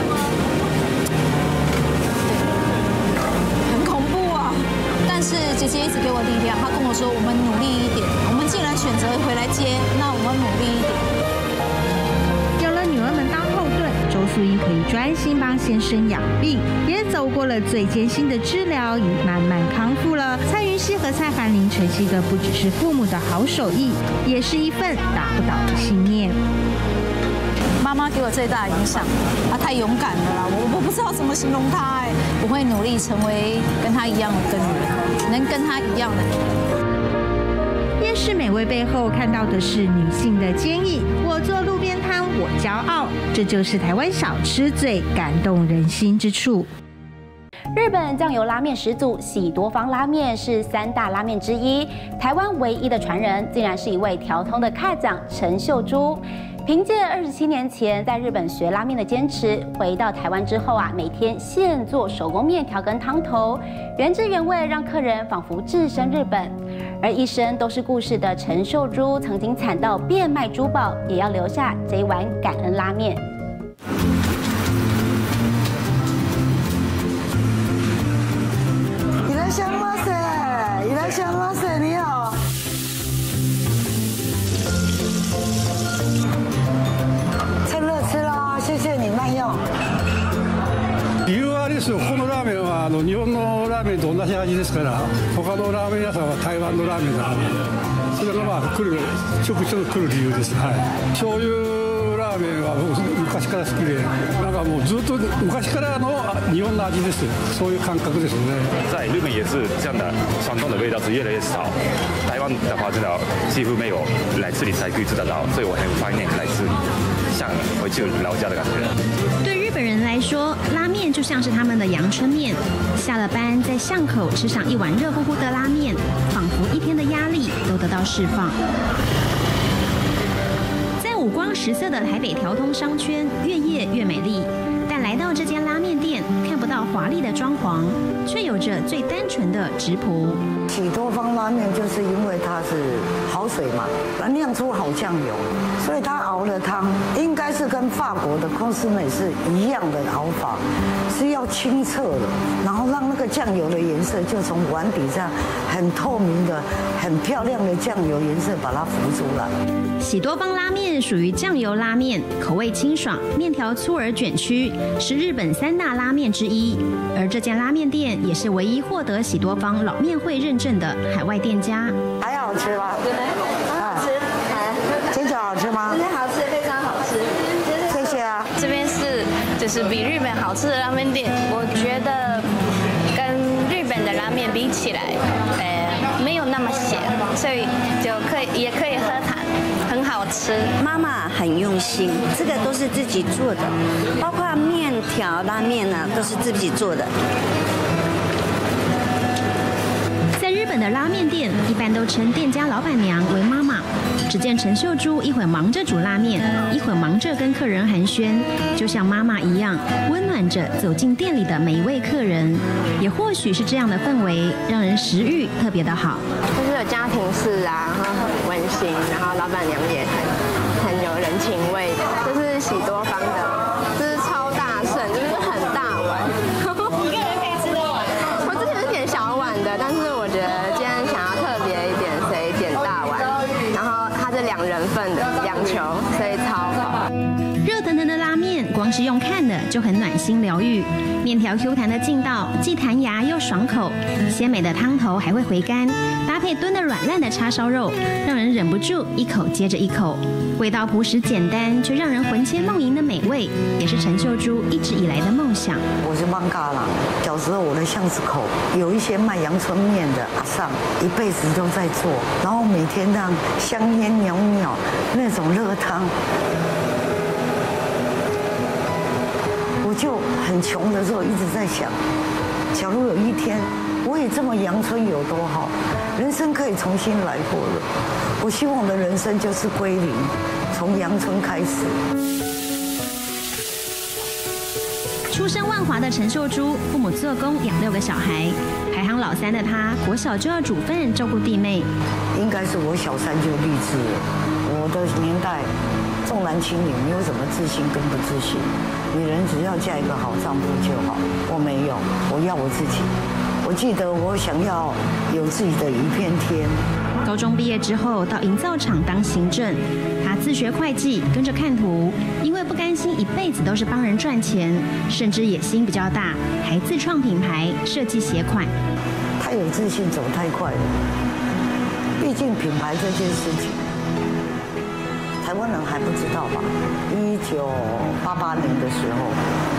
很恐怖啊！但是姐姐一直给我力量，她跟我说，我们努力一点。我们既然选择回来接，那我们努力一点。 有了女儿们当后盾，周素英可以专心帮先生养病，也走过了最艰辛的治疗，已慢慢康复了。蔡云熙和蔡涵玲承袭的不只是父母的好手艺，也是一份打不倒的信念。 妈妈给我最大的影响，她太勇敢了啦，我不知道怎么形容她哎，我会努力成为跟她一样的女人，能跟她一样的。 厌世美味背后看到的是女性的坚毅。我做路边摊，我骄傲，这就是台湾小吃最感动人心之处。 日本酱油拉面始祖喜多方拉面是3大拉面之一，台湾唯一的传人竟然是一位调通的卡长陈秀珠。凭借27年前在日本学拉面的坚持，回到台湾之后每天现做手工面条跟汤头，原汁原味，让客人仿佛置身日本。而一生都是故事的陈秀珠，曾经惨到变卖珠宝，也要留下这一碗感恩拉面。 いらっしゃいませ，你好。趁热吃啦，谢谢你慢用。 理由はあれですよ、このラーメンは日本のラーメンと同じ味ですから、他のラーメン屋さんは台湾のラーメンだから、それがちょくちょく来る理由です。はい。醤油ラーメンは僕昔から好きで、なんかもうずっと昔からの日本の味です。そういう感覚ですね。 在日本也是这样的传统的味道是越来越少。台湾的话，真的几乎没有来这里才可以吃得到，所以我很怀念来这里，像回去老家的感觉。 对日本人来说，拉面就像是他们的阳春面。下了班，在巷口吃上一碗热乎乎的拉面，仿佛一天的压力都得到释放。在五光十色的台北调通商圈，越夜越美丽。但来到这间拉面店，看不到华丽的装潢，却有着最单纯的质朴。 喜多方拉面就是因为它是好水嘛，酿出好酱油，所以它熬的汤应该是跟法国的康斯美是一样的熬法，是要清澈的，然后让那个酱油的颜色就从碗底上很透明的、很漂亮的酱油颜色把它浮出来。 喜多方拉面属于酱油拉面，口味清爽，面条粗而卷曲，是日本3大拉面之一。而这间拉面店也是唯一获得喜多方老面会认证的海外店家。 还好吃吗？ 很好吃， 煎饺好吃吗？ 真的好吃，非常好吃。 谢谢啊。 这边就是比日本好吃的拉面店，我觉得跟日本的拉面比起来，没有那么咸，所以也可以喝汤，很好吃。 妈妈很用心，这个都是自己做的，包括面条、拉面呢，都是自己做的。 在日本的拉面店，一般都称店家老板娘为妈妈。只见陈秀珠一会忙着煮拉面，一会忙着跟客人寒暄，就像妈妈一样，温暖着走进店里的每一位客人。也或许是这样的氛围，让人食欲特别的好。 就是有家庭式啊，然后很温馨，然后老板娘也很有人情味。这是喜多方的，这是超大盛，就是很大碗，一个人可以吃得完。我之前是点小碗的，但是我觉得今天想要特别一点，所以点大碗。然后它是2人份的2球，所以超饱。 热腾腾的拉面，光是用看的就很暖心疗愈。面条 Q 弹的劲道，既弹牙又爽口，鲜美的汤头还会回甘，搭配炖得软烂的叉烧肉，让人忍不住一口接着一口。味道朴实简单，却让人魂牵梦萦的美味，也是陈秀珠一直以来的梦想。 我是艋舺啦，小时候我的巷子口有一些卖阳春面的阿桑，一辈子都在做，然后每天让香烟袅袅那种热汤。我就很穷的时候一直在想，假如有一天我也这么阳春有多好，人生可以重新来过了。我希望我的人生就是归零，从阳春开始。 出身万华的陈秀珠，父母做工养6个小孩，排行老3的她，国小就要煮饭照顾弟妹。 应该是我小3就立志了。我的年代重男轻女，没有什么自信跟不自信。女人只要嫁一个好丈夫就好。我没有，我要我自己。我记得我想要有自己的一片天。 高中毕业之后到营造厂当行政，他自学会计，跟着看图，因为不甘心一辈子都是帮人赚钱，甚至野心比较大，还自创品牌，设计鞋款。 太有自信走太快了，毕竟品牌这件事情， 台湾人还不知道吧？1988年的时候，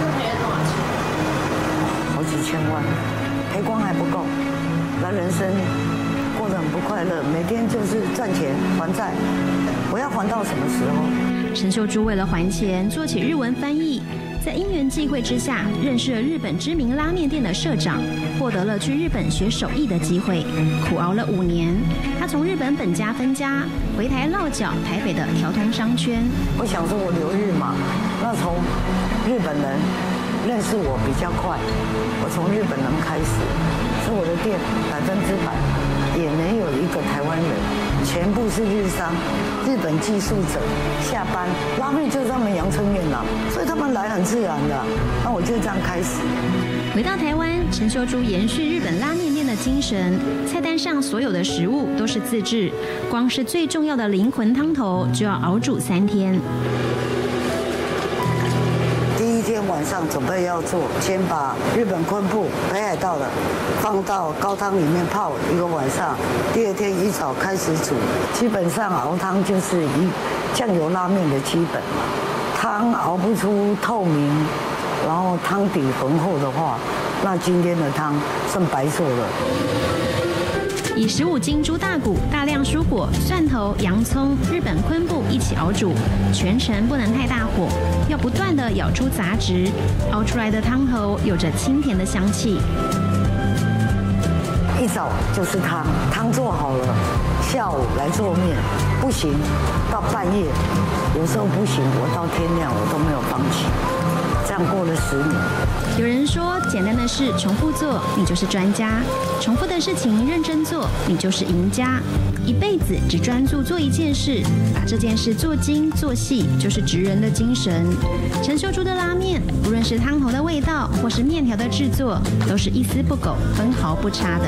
好几千万，赔光还不够，那人生过得很不快乐，每天就是赚钱还债，我要还到什么时候？ 陈秀珠为了还钱，做起日文翻译。在因缘际会之下，认识了日本知名拉面店的社长，获得了去日本学手艺的机会。苦熬了5年，他从日本本家分家，回台落脚台北的条通商圈。 我想说，我留日嘛，那从日本人认识我比较快，我从日本人开始，所以我的店100%也没有一个台湾人，全部是日商、日本技术者下班，拉面就是他们阳春面啦，所以他们来很自然的。那我就这样开始。 回到台湾，陈秀珠延续日本拉面店的精神，菜单上所有的食物都是自制，光是最重要的灵魂汤头就要熬煮3天。 第一天晚上准备要做，先把日本昆布、北海道的放到高汤里面泡1个晚上，第2天一早开始煮。基本上熬汤就是酱油拉面的基本嘛，汤熬不出透明，然后汤底浑厚的话，那今天的汤算白做了。 以15斤猪大骨、大量蔬果、蒜头、洋葱、日本昆布一起熬煮，全程不能太大火，要不断地舀出杂质，熬出来的汤头有着清甜的香气。 一早就是汤，汤做好了，下午来做面，不行到半夜，有时候不行，我到天亮我都没有放弃。这样过了10年。 有人说，简单的事重复做，你就是专家；重复的事情认真做，你就是赢家。一辈子只专注做一件事，把这件事做精做细，就是职人的精神。陈秀珠的拉面，无论是汤头的味道，或是面条的制作，都是一丝不苟、分毫不差的。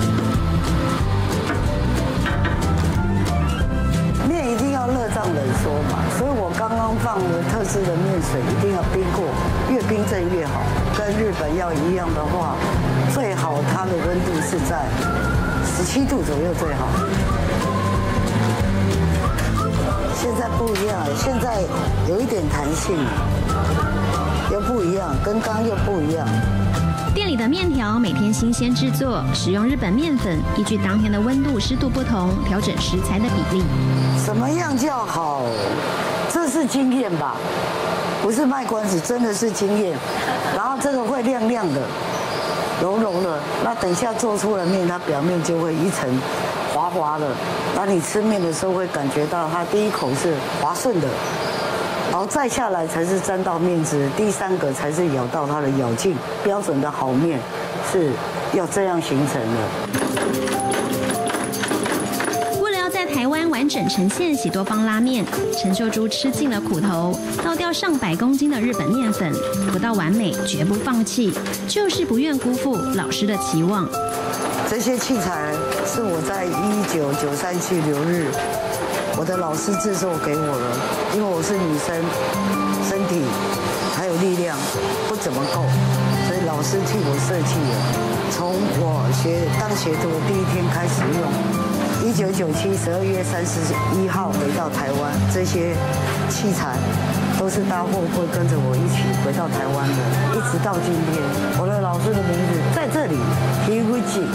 面一定要热胀冷缩嘛，所以我刚刚放了特制的面水，一定要冰过，越冰镇越好。跟日本要一样的话，最好它的温度是在17度左右最好。现在不一样，现在有一点弹性，又不一样，跟刚又不一样。 店里的面条每天新鲜制作，使用日本面粉，依据当天的温度、湿度不同，调整食材的比例。 什么样叫好？这是经验吧，不是卖关子，真的是经验。然后这个会亮亮的、柔柔的，那等一下做出了面，它表面就会一层滑滑的。当你吃面的时候会感觉到它第一口是滑顺的。然后再下来才是沾到面汁，第3个才是咬到它的咬劲。标准的好面是要这样形成的。 为了要在台湾完整呈现喜多方拉面，陈秀珠吃尽了苦头，倒掉上100公斤的日本面粉，不到完美绝不放弃，就是不愿辜负老师的期望。 这些器材是我在1993去留日。我的老师制作给我了，因为我是女生，身体还有力量不怎么够，所以老师替我设计了。从我当学徒的第1天开始用，1997 12月31号回到台湾，这些器材都是搭货柜跟着我一起回到台湾的，一直到今天。我的老师的名字在这里 ，Higuchi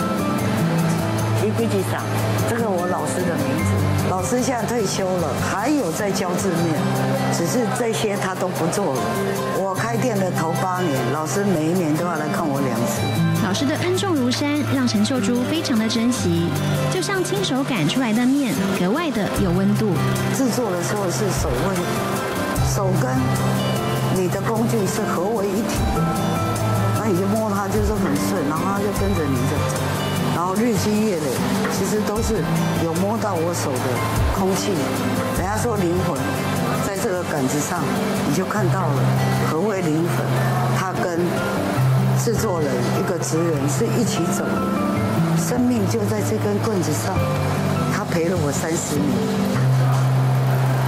上，这个我老师的名字。老师现在退休了，还有在教制面，只是这些他都不做了。我开店的头8年，老师每1年都要来看我2次。 老师的恩重如山，让陈秀珠非常的珍惜，就像亲手擀出来的面，格外的有温度。 制作的时候是手温，手跟你的工具是合为一体的，那你就摸它就是很顺，然后它就跟着你的走。然后日积月累，其实都是有摸到我手的空气。人家说灵魂，在这个杆子上，你就看到了何谓灵魂。它跟制作人一个职人是一起走的，生命就在这根棍子上。他陪了我30年。 店里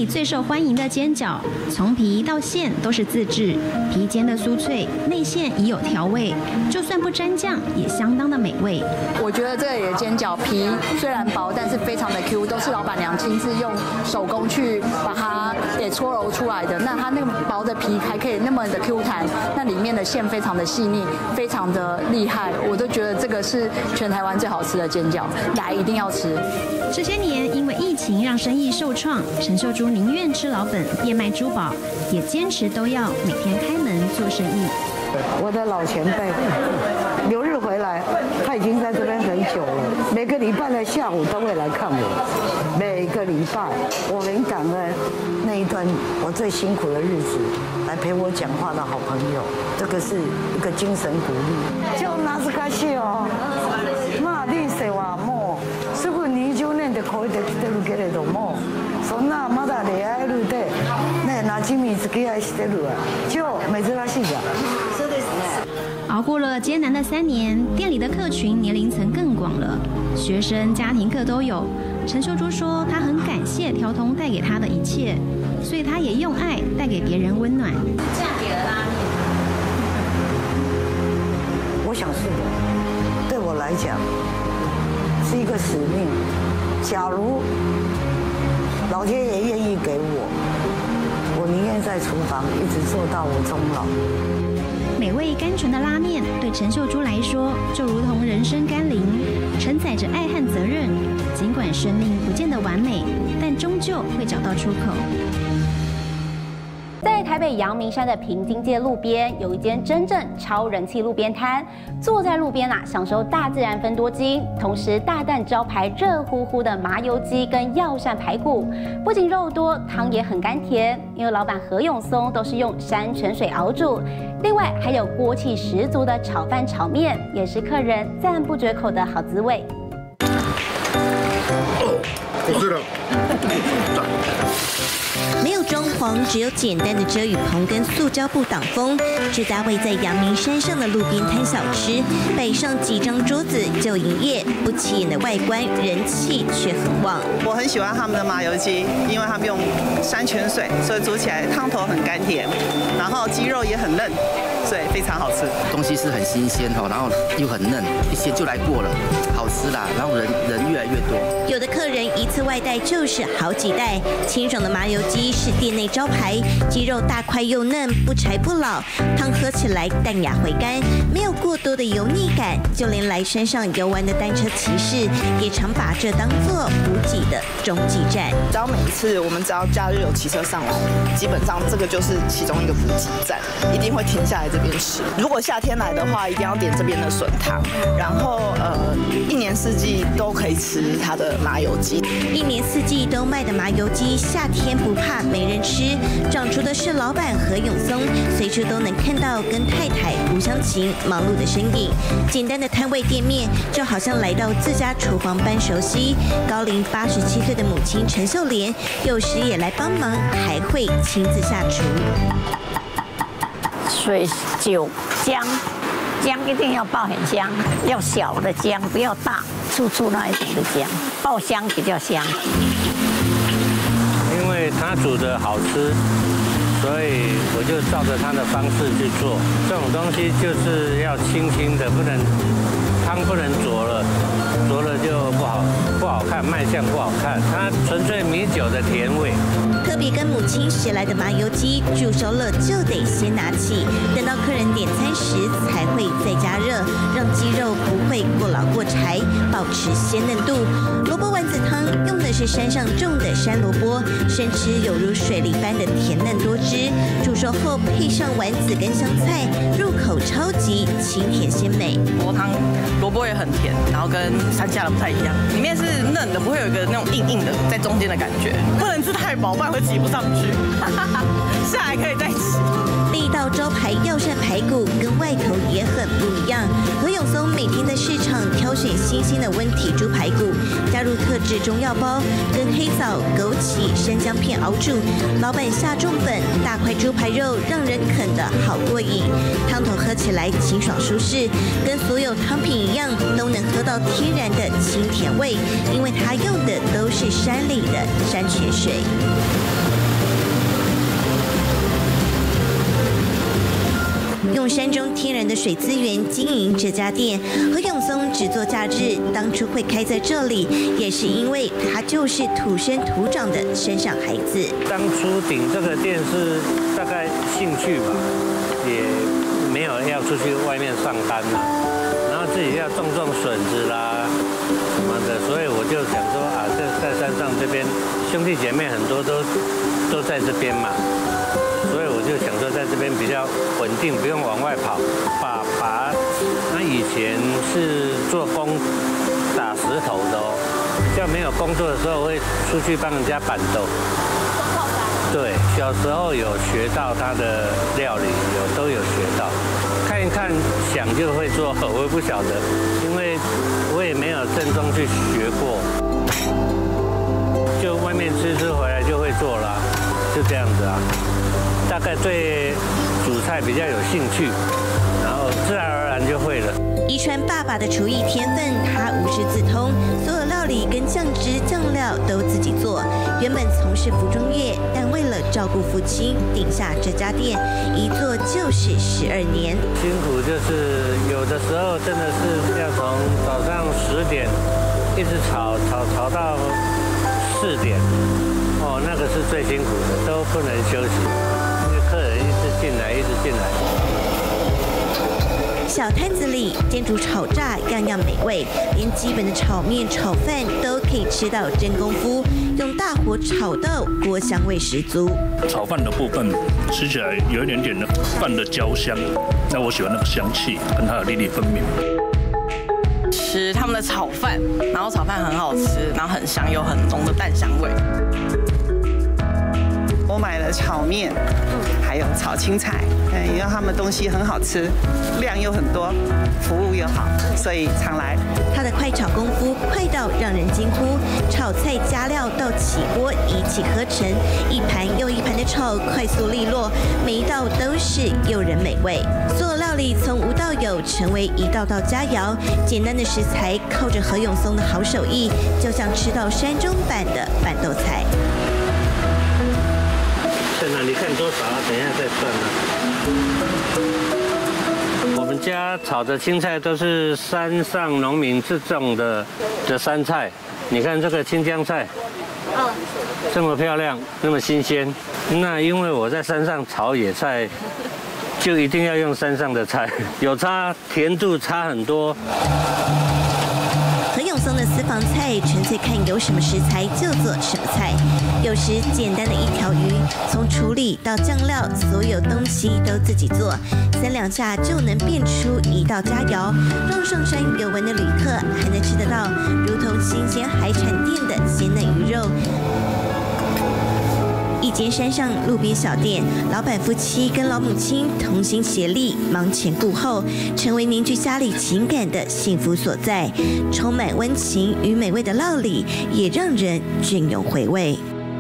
里最受欢迎的煎饺，从皮到馅都是自制，皮煎的酥脆，内馅已有调味，就算不沾酱也相当的美味。 我觉得这里的煎饺皮虽然薄，但是非常的 Q， 都是老板娘亲自用手工去把它给搓揉出来的。那它那个薄的皮还可以那么的 Q 弹，那里面的馅非常的细腻，非常的厉害。我都觉得这个是全台湾最好吃的煎饺，来一定要吃。 这些年因为疫情让生意受创，陈秀珠宁愿吃老本，变卖珠宝，也坚持都要每天开门做生意。 我的老前辈留日回来，他已经在这边很久了，每个礼拜的下午都会来看我，每个礼拜我很感恩那一段我最辛苦的日子来陪我讲话的好朋友，这个是一个精神鼓励。就拿这个戏哦，那你说话么？是不是你就那的可以的给的多么？そんなまだ出会えるでね馴染み付き合いしてるわ。就珍しいじゃん。そうですね。 熬过了艰难的3年，店里的客群年龄层更广了，学生、家庭课都有。陈秀珠说，她很感谢调通带给她的一切，所以她也用爱带给别人温暖。 嫁给了拉面。 我想是的，对我来讲是一个使命。假如老天爷愿意给我宁愿在厨房一直做到我终老。 美味甘醇的拉面对陈秀珠来说，就如同人生甘霖，承载着爱和责任。尽管生命不见得完美，但终究会找到出口。 在台北阳明山的平津街路边，有一间真正超人气路边摊。坐在路边享受大自然芬多精，同时大啖招牌热乎乎的麻油鸡跟药膳排骨，不仅肉多，汤也很甘甜。因为老板何永松都是用山泉水熬煮，另外还有锅气十足的炒饭、炒面，也是客人赞不绝口的好滋味。 没有装潢，只有简单的遮雨棚跟塑胶布挡风。这家位在阳明山上的路边摊小吃，摆上几张桌子就营业，不起眼的外观，人气却很旺。 我很喜欢他们的麻油鸡，因为他们用山泉水，所以煮起来汤头很甘甜，然后鸡肉也很嫩，所以非常好吃。 东西是很新鲜然后又很嫩，一些就来过了，好吃啦，然后人越来越多。 有的客人一次外带就是好几袋，清爽的麻油鸡是店内招牌，鸡肉大块又嫩，不柴不老，汤喝起来淡雅回甘，没有过多的油腻感。就连来山上游玩的单车骑士，也常把这当作补给的中继站。 只要每一次我们只要假日有骑车上来，基本上这个就是其中一个补给站，一定会停下来这边吃。如果夏天来的话，一定要点这边的笋汤，然后一年四季都可以吃它的麻油鸡。 一年四季都卖的麻油鸡，夏天不怕没人吃。掌厨的是老板何永松，随处都能看到跟太太吴湘琴忙碌的身影。简单的摊位店面，就好像来到自家厨房般熟悉。高龄87岁的母亲陈秀莲，有时也来帮忙，还会亲自下厨。 水酒姜，姜一定要爆很香，要小的姜，不要大粗粗那一种的姜，爆香比较香。 因为他煮的好吃，所以我就照着他的方式去做。这种东西就是要轻轻的，汤不能浊了，浊了就不好看，卖相不好看。它纯粹米酒的甜味。 特别跟母亲学来的麻油鸡煮熟了就得先拿起，等到客人点餐时才会再加热，让鸡肉不会过老过柴，保持鲜嫩度。萝卜丸子汤用的是山上种的山萝卜，生吃有如水梨般的甜嫩多汁，煮熟后配上丸子跟香菜，入口超级清甜鲜美。 萝卜汤萝卜也很甜，然后跟山下的不太一样，里面是嫩的，不会有一个那种硬硬的在中间的感觉，不能吃太饱，不然会挤不上去。下来可以再吃。 地道招牌药膳排骨跟外头也很不一样。何永松每天在市场挑选新鲜的温体猪排骨，加入特制中药包，跟黑枣、枸杞、生姜片熬煮。老板下重本，大块猪排肉让人啃得好过瘾，汤头喝起来清爽舒适，跟所有汤品一样，都能喝到天然的清甜味，因为它用的都是山里的山泉水。 用山中天然的水资源经营这家店。何永松只做假日，当初会开在这里，也是因为他就是土生土长的山上孩子。 当初顶这个店是大概兴趣吧，也没有要出去外面上班啦，然后自己要种笋子啦什么的，所以我就想说啊，在山上这边兄弟姐妹很多都在这边嘛，所以我就想说在这边比较稳定，不用往外跑。那以前是做工打石头的哦，要没有工作的时候会出去帮人家板豆。对，小时候有学到他的料理，都有学到，看一看想就会做，我也不晓得，因为我也没有正宗去学过，就外面吃回来就会做啦，就这样子啊。大概对煮菜比较有兴趣，然后自然而然就会了。 遗传爸爸的厨艺天分，他无师自通，所有料理跟酱汁酱料都自己做。原本从事服装业，但为了照顾父亲，顶下这家店，一做就是12年。 辛苦就是有的时候真的是要从早上10点一直炒到4点，哦，那个是最辛苦的，都不能休息，因为客人一直进来。 小摊子里，煎煮炒炸样样美味，连基本的炒面、炒饭都可以吃到真功夫，用大火炒到锅香味十足。 炒饭的部分吃起来有一点点的饭的焦香，那我喜欢那个香气跟它的粒粒分明。 吃他们的炒饭，然后炒饭很好吃，然后很香，有很浓的蛋香味。 我买了炒面，还有炒青菜，因为他们东西很好吃，量又很多，服务又好，所以常来。 他的快炒功夫快到让人惊呼，炒菜加料到起锅一气呵成，一盘又一盘的炒，快速利落，每一道都是诱人美味。所有料理从无到有，成为一道道佳肴。简单的食材，靠着何永松的好手艺，就像吃到山中版的板豆菜。 你看多少啊？等一下再算啊。我们家炒的青菜都是山上农民自种的山菜。你看这个青江菜，这么漂亮，那么新鲜。那因为我在山上炒野菜，就一定要用山上的菜，有差，甜度差很多。 何永松的私房菜纯粹看有什么食材就做什么菜，有时简单的一条鱼，从处理到酱料，所有东西都自己做，3两下就能变出一道佳肴，让上山游玩的旅客还能吃得到如同新鲜海产店的鲜嫩鱼肉。一间山上路边小店，老板夫妻跟老母亲同心协力，忙前顾后，成为凝聚家里情感的幸福所在。充满温情与美味的料理，也让人隽永回味。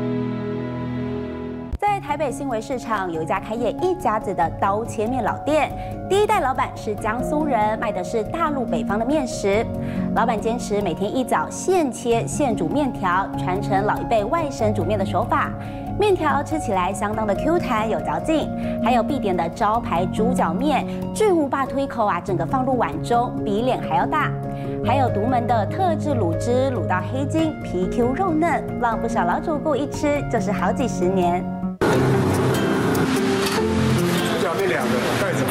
在台北新围市场有一家开业一家子的刀切面老店，第一代老板是江苏人，卖的是大陆北方的面食。老板坚持每天一早现切现煮面条，传承老一辈外省煮面的手法。面条吃起来相当的 Q 弹有嚼劲，还有必点的招牌猪脚面，巨无霸推口啊，整个放入碗中，比脸还要大。还有独门的特制卤汁，卤到黑金，皮 Q 肉嫩，让不少老主顾一吃就是好几10年。 猪脚面2个，盖着。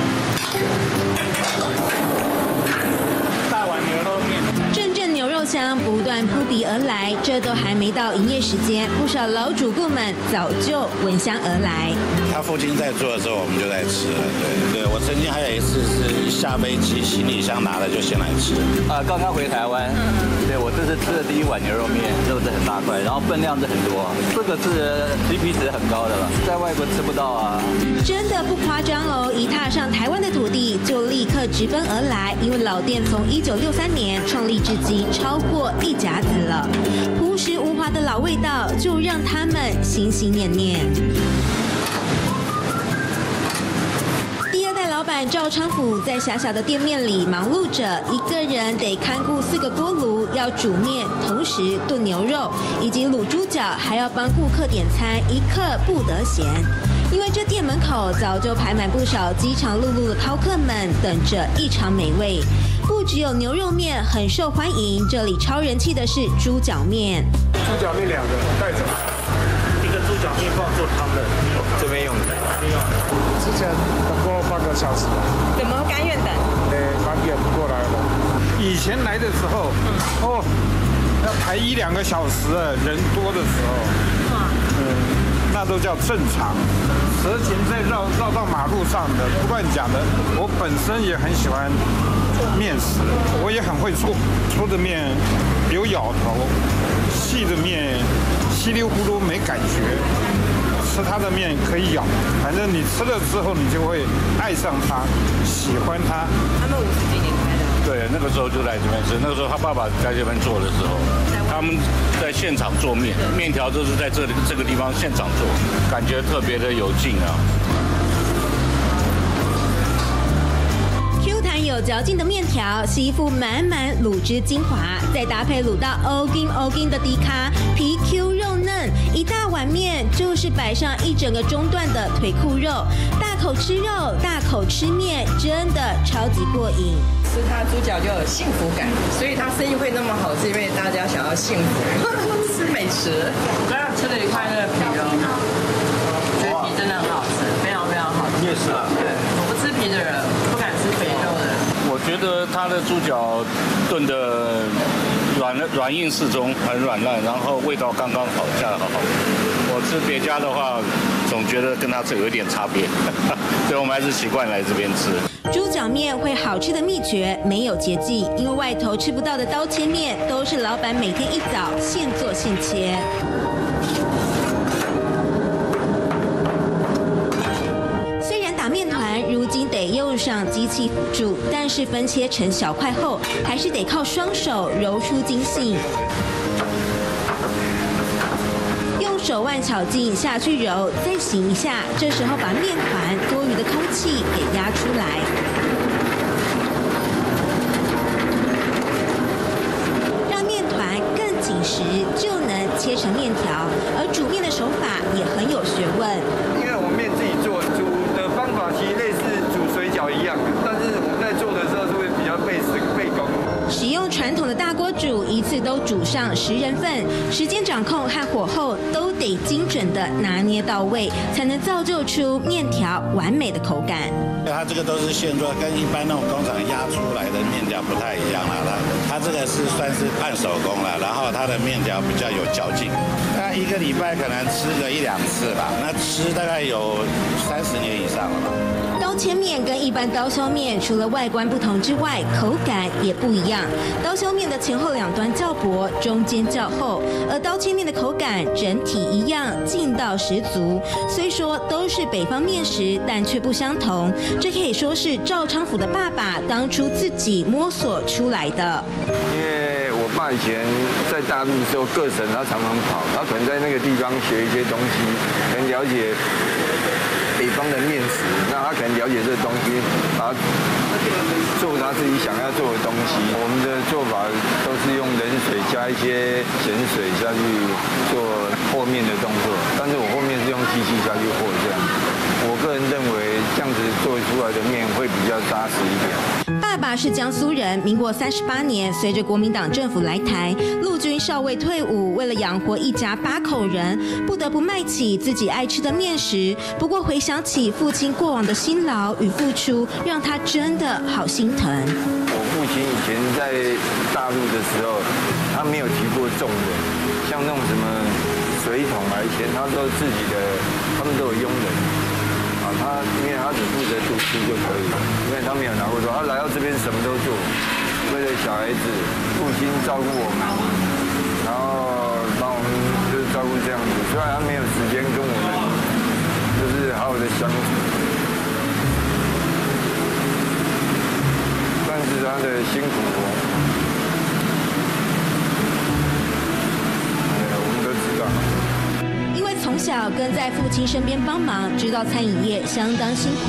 大碗牛肉面。阵阵牛肉香不断扑鼻而来，这都还没到营业时间，不少老主顾们早就闻香而来。 他父亲在做的时候，我们就在吃了。对，我曾经还有一次是下飞机，行李箱拿了就先来吃。 刚刚回台湾，对我这是吃的第一碗牛肉面，肉是很大块，然后分量是很多，这个是 CP 值很高的了，在外国吃不到啊。 真的不夸张哦，一踏上台湾的土地就立刻直奔而来，因为老店从1963年创立至今超过1甲子了，朴实无华的老味道就让他们心心念念。第2代老板赵昌甫在狭小的店面里忙碌着，一个人得看顾4个锅炉，要煮面，同时炖牛肉以及卤猪脚，还要帮顾客点餐，一刻不得闲。 因为这店门口早就排满不少饥肠辘辘的饕客们，等着一场美味。不只有牛肉面很受欢迎，这里超人气的是猪脚面。 猪脚面2个带走，一个猪脚面放做汤的，这边用的。之前等过8个小时。 怎么甘愿等？ 晚点过来了。以前来的时候，要排1-2个小时，人多的时候，那都叫正常。蛇前再绕到马路上的，不乱讲的。我本身也很喜欢面食，我也很会做，粗的面有咬头，细的面稀里糊涂没感觉。吃它的面可以咬，反正你吃了之后，你就会爱上它，喜欢它。 他们50几年开的。 对，那个时候就来这边吃。那个时候他爸爸在这边做的时候，他们在现场做面，面条就是在这个地方现场做，感觉特别的有劲啊。 Q 弹有嚼劲的面条，吸附满满卤汁精华，再搭配卤到欧金的低咖，皮 Q 肉嫩，一大碗面就是摆上一整个中段的腿裤肉，大口吃肉，大口吃面，真的超级过瘾。 吃它猪脚就有幸福感，所以它生意会那么好，是因为大家想要幸福，吃美食。刚刚吃了一块那个皮肉，觉得皮真的很好吃，非常非常好吃。 你也是啊？ 对，我不吃皮的人，不敢吃肥肉的人。 我觉得它的猪脚炖的软硬适中，很软烂，然后味道刚刚好，价好。我吃别家的话，总觉得跟它这有一点差别，所以我们还是习惯来这边吃。 猪脚面会好吃的秘诀没有捷径，因为外头吃不到的刀切面都是老板每天一早现做现切。虽然打面团如今得用上机器辅助，但是分切成小块后，还是得靠双手揉出筋性。用手腕巧劲下去揉，再醒一下，这时候把面团多余的空气给压出来。让面团更紧实，就能切成面条。而煮面的手法也很有学问。 因为我们面自己做，煮的方法其实类似煮水饺一样，但是我们在做的时候是会比较费工。 使用传统的大锅煮，一次都煮上10人份，时间掌控和火候都得精准的拿捏到位，才能造就出面条完美的口感。 它这个都是现做，跟一般那种工厂压出来的面条不太一样啦。它这个是算是半手工了，然后它的面条比较有嚼劲。大概1个礼拜可能吃个1-2次吧，那吃大概有30年以上了吧。 刀切面跟一般刀削面除了外观不同之外，口感也不一样。刀削面的前后两端较薄，中间较厚，而刀切面的口感整体一样，劲道十足。虽说都是北方面食，但却不相同。这可以说是赵昌福的爸爸当初自己摸索出来的。 因为我爸以前在大陆的时候，各省他常常跑，他可能在那个地方学一些东西，可能了解北方的面食，那他可能了解这个东西，把它做他自己想要做的东西。我们的做法都是用冷水加一些咸水下去做和面的动作，但是我后面是用机器下去和这样。我个人认为这样子做出来的面会比较扎实一点。 爸爸是江苏人，民国38年，随着国民党政府来台，陆军少尉退伍，为了养活一家8口人，不得不卖起自己爱吃的面食。不过回想起父亲过往的辛劳与付出，让他真的好心疼。 我父亲以前在大陆的时候，他没有提过重的，像那种什么水桶啊，以前他都自己的，他们都有佣人。因为他只负责读书就可以了，因为他没有拿过多，他来到这边什么都做，为了小孩子，父亲照顾我们，然后帮我们就是照顾这样子。虽然他没有时间跟我们就是好好的相处，但是他的辛苦，我们都知道。 从小跟在父亲身边帮忙，知道餐饮业相当辛苦。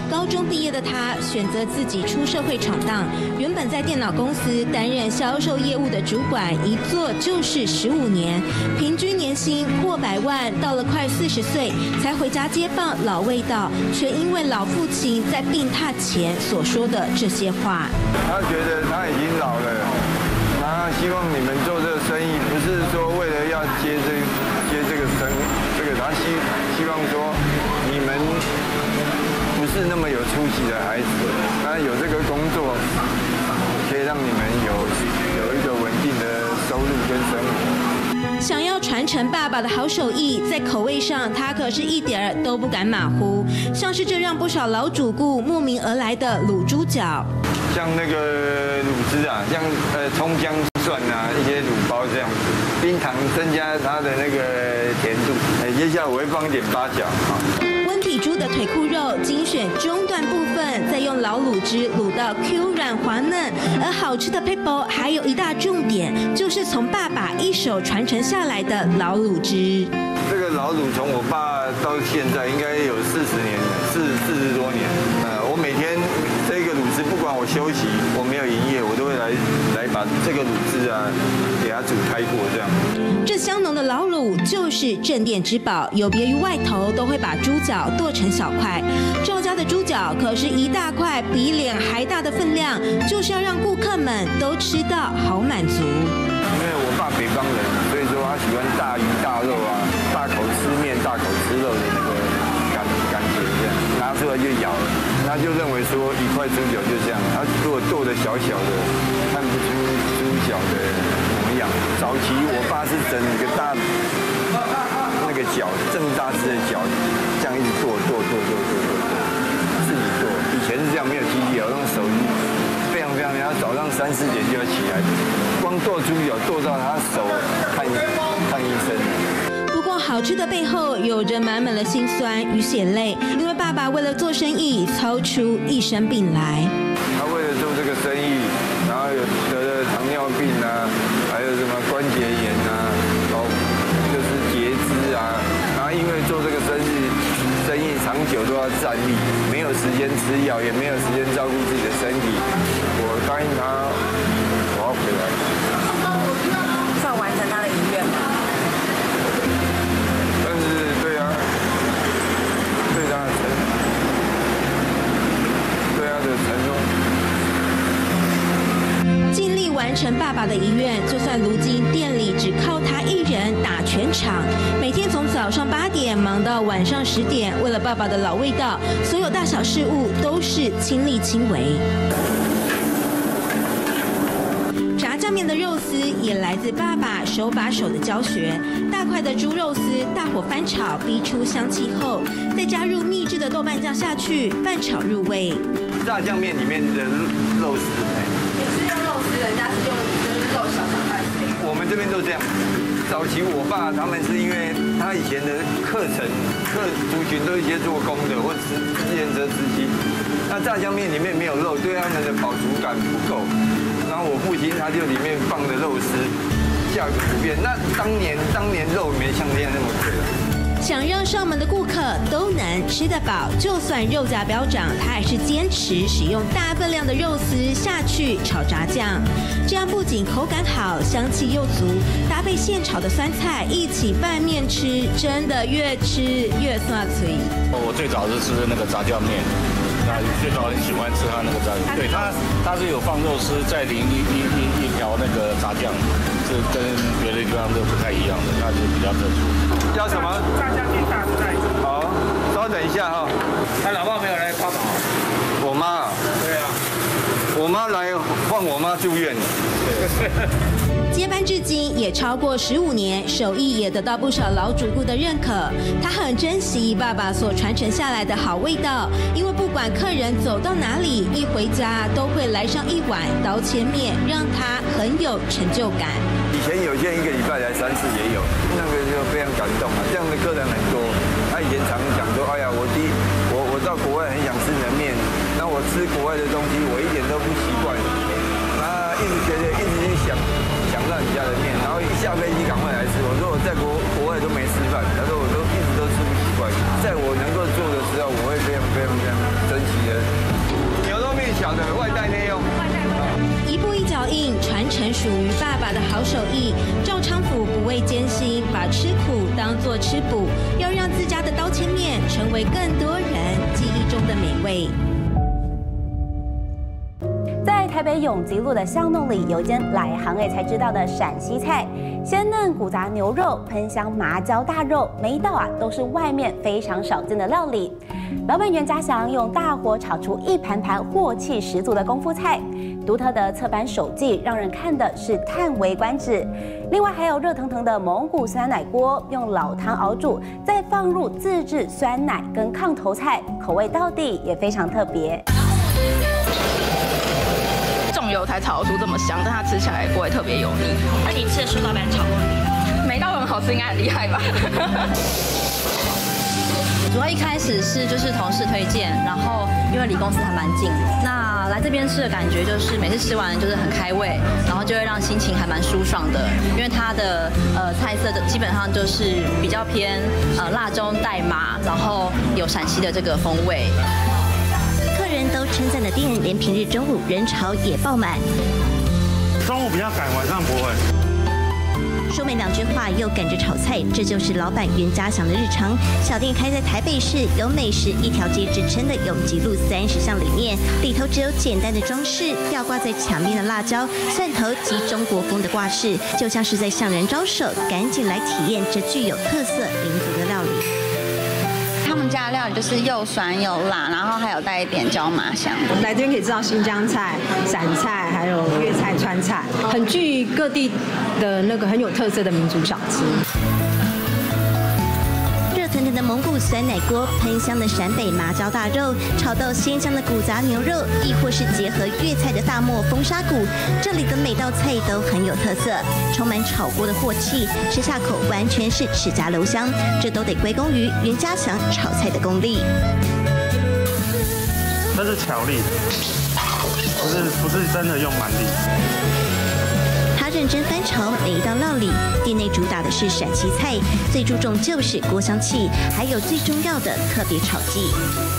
高中毕业的他选择自己出社会闯荡，原本在电脑公司担任销售业务的主管，一做就是15年，平均年薪破100万，到了快40岁才回家接棒老味道，却因为老父亲在病榻前所说的这些话。 他觉得他已经老了，他希望你们做这个生意，不是说为了要接这个他希望说你们不是那么有出息的孩子，那有这个工作可以让你们有一个稳定的收入跟生活。 想要传承爸爸的好手艺，在口味上他可是一点儿都不敢马虎，像是这让不少老主顾慕名而来的卤猪脚， 像那个卤汁啊，像葱姜蒜啊，一些卤包这样，冰糖增加它的那个甜度。接下来我会放一点八角啊。 温体猪的腿裤肉精选中段部分，再用老卤汁卤到 Q 软滑嫩。而好吃的 Peppo 还有一大重点，就是从爸爸一手传承下来的老卤汁。 这个老卤从我爸到现在应该有40年了，40多年。我每天这个卤汁，不管我休息，我没有营业，我都会来把这个卤汁啊给它煮开过这样。 这香浓的老卤就是镇店之宝，有别于外头都会把猪脚剁成小块，赵家的猪脚可是一大块比脸还大的分量，就是要让顾客们都吃到好满足。 因为我爸北方人，所以说他喜欢大鱼大肉啊，大口吃面、大口吃肉的那个感觉，这样拿出来就咬了，他就认为说一块猪脚就这样，他如果剁得小小的，看不出猪脚的模样。早期我爸是整个大那个脚这么大只的脚，这样一直剁，自己剁。以前是这样，没有机器，用手非常，他早上3、4点就要起来，光剁猪脚剁到他手看医生。 不过好吃的背后有着满满的辛酸与血泪，因为爸爸为了做生意操出一身病来。 他为了做这个生意，然后有得了糖尿病啊，还有什么关节炎啊，就是截肢啊，然后因为做这个生意长久都要站立，没有时间吃药，也没有时间照顾自己的身体。我答应他，我要回来。 算完成他的遗愿吗？ 但是对他的承诺。 尽力完成爸爸的遗愿，就算如今店里只靠他一人打全场，每天从早上8点忙到晚上10点，为了爸爸的老味道，所有大小事务都是亲力亲为。炸酱面的肉丝也来自爸爸手把手的教学，大块的猪肉丝大火翻炒，逼出香气后，再加入秘制的豆瓣酱下去，拌炒入味。 炸酱面里面的肉丝， 也是用肉丝，人家是用肉小块。 我们这边都这样。早期我爸他们是因为他以前的课族群都一些做工的或者是自行车司机，那炸酱面里面没有肉，对他们的饱足感不够。然后我父亲他就里面放的肉丝，价格不变。那当年肉没像现在那么贵了。 想让上门的顾客都能吃得饱，就算肉价飙涨，他还是坚持使用大分量的肉丝下去炒炸酱，这样不仅口感好，香气又足，搭配现炒的酸菜一起拌面吃，真的越吃越酸脆。 我最早是吃那个炸酱面，那最早很喜欢吃他那个炸酱，对他是有放肉丝，再淋一条那个炸酱，是跟别的地方都不太一样的，它是比较特殊。 要什么？ 炸酱面大菜。 好，稍等一下哈。 他老爸没有来帮忙。 我妈。 对啊。 我妈来换我妈住院。 接班至今也超过15年，手艺也得到不少老主顾的认可。他很珍惜爸爸所传承下来的好味道，因为不管客人走到哪里，一回家都会来上一碗刀切面，让他很有成就感。 以前有些1个礼拜来3次也有，那个就非常感动啊！这样的客人很多。他以前常讲说：“哎呀，我到国外很想吃你的面，那我吃国外的东西我一点都不习惯。”那一直觉得一直去想到你家的面，然后一下飞机赶快来吃。我说我在国外都没吃饭，他说我都一直都吃不习惯。 外，在我能够做的时候，我会非常珍惜的。牛肉面小的外带内用。 一步一脚印，传承属于爸爸的好手艺。赵昌甫不畏艰辛，把吃苦当作吃补，要让自家的刀切面成为更多人记忆中的美味。 在台北永吉路的巷弄里，有一间来行才知道的陕西菜，鲜嫩骨杂牛肉，喷香麻椒大肉，每一道都是外面非常少见的料理。老板袁家祥用大火炒出一盘盘镬气十足的功夫菜，独特的侧板手技让人看的是叹为观止。另外还有热腾腾的蒙古酸奶锅，用老汤熬煮，再放入自制酸奶跟炕头菜，口味到底也非常特别。 重油才炒得出这么香，但它吃起来不会特别油腻。 那你吃的苏老板炒过没？ 没到很好吃，应该很厉害吧？ 主要一开始是就是同事推荐，然后因为离公司还蛮近，那来这边吃的感觉就是每次吃完就是很开胃，然后就会让心情还蛮舒爽的。因为它的菜色基本上就是比较偏辣中带麻，然后有陕西的这个风味。 客人都称赞的店，连平日中午人潮也爆满。 中午比较赶，晚上不会。 说没两句话又赶着炒菜，这就是老板袁家祥的日常。小店开在台北市有美食一条街之称的永吉路30巷里面，里头只有简单的装饰，吊挂在墙面的辣椒、蒜头及中国风的挂饰，就像是在向人招手，赶紧来体验这具有特色民族的料理。 他们家的料理就是又酸又辣，然后还有带一点椒麻香。 来这边可以知道新疆菜、陕菜，还有粤菜、川菜，很具各地的那个很有特色的民族小吃。 热腾腾的蒙古酸奶锅，喷香的陕北麻椒大肉，炒到鲜香的骨杂牛肉，亦或是结合粤菜的大漠风沙骨，这里的每道菜都很有特色，充满炒锅的镬气，吃下口完全是齿颊留香，这都得归功于袁家祥炒菜的功力。 那是巧力，不是真的用蛮力。 他认真翻炒每一道料理，店内主打的是陕西菜，最注重就是锅香气，还有最重要的特别炒技。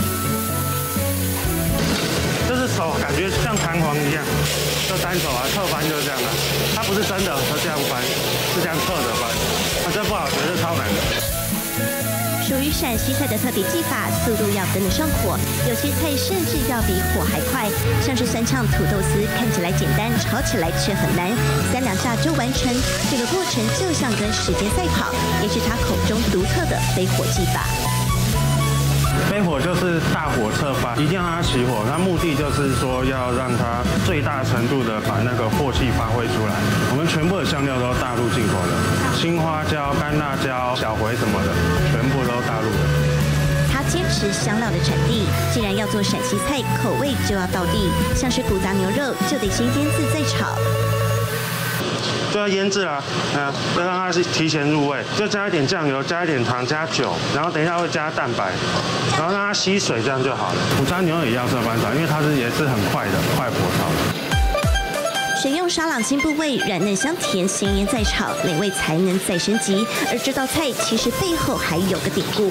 就是手感觉像弹簧一样，就单手侧翻就是这样的，它不是真的，它这样翻，是这样侧着翻，这不好学，这超难的。 属于陕西菜的特别技法，速度要跟得上火，有些菜甚至要比火还快，像是酸呛土豆丝，看起来简单，炒起来却很难，3、2下就完成。这个过程就像跟时间赛跑，也是他口中独特的飞火技法。 飞火就是大火侧翻，一定要让它起火，它目的就是说要让它最大程度的把那个镬气发挥出来。我们全部的香料都是大陆进口的，青花椒、干辣椒、小茴什么的，全部都大陆的。 他坚持香料的产地，既然要做陕西菜，口味就要到地，像是骨杂牛肉就得先腌制再炒。 就要腌制啦，要让它提前入味，就加一点酱油，加一点糖，加酒，然后等一下会加蛋白，然后让它吸水，这样就好了。骨杂牛肉也要侧翻炒，因为它也是很快的，快火炒的。 选用沙朗筋部位，软嫩香甜，先腌再炒，美味才能再升级。而这道菜其实背后还有个典故。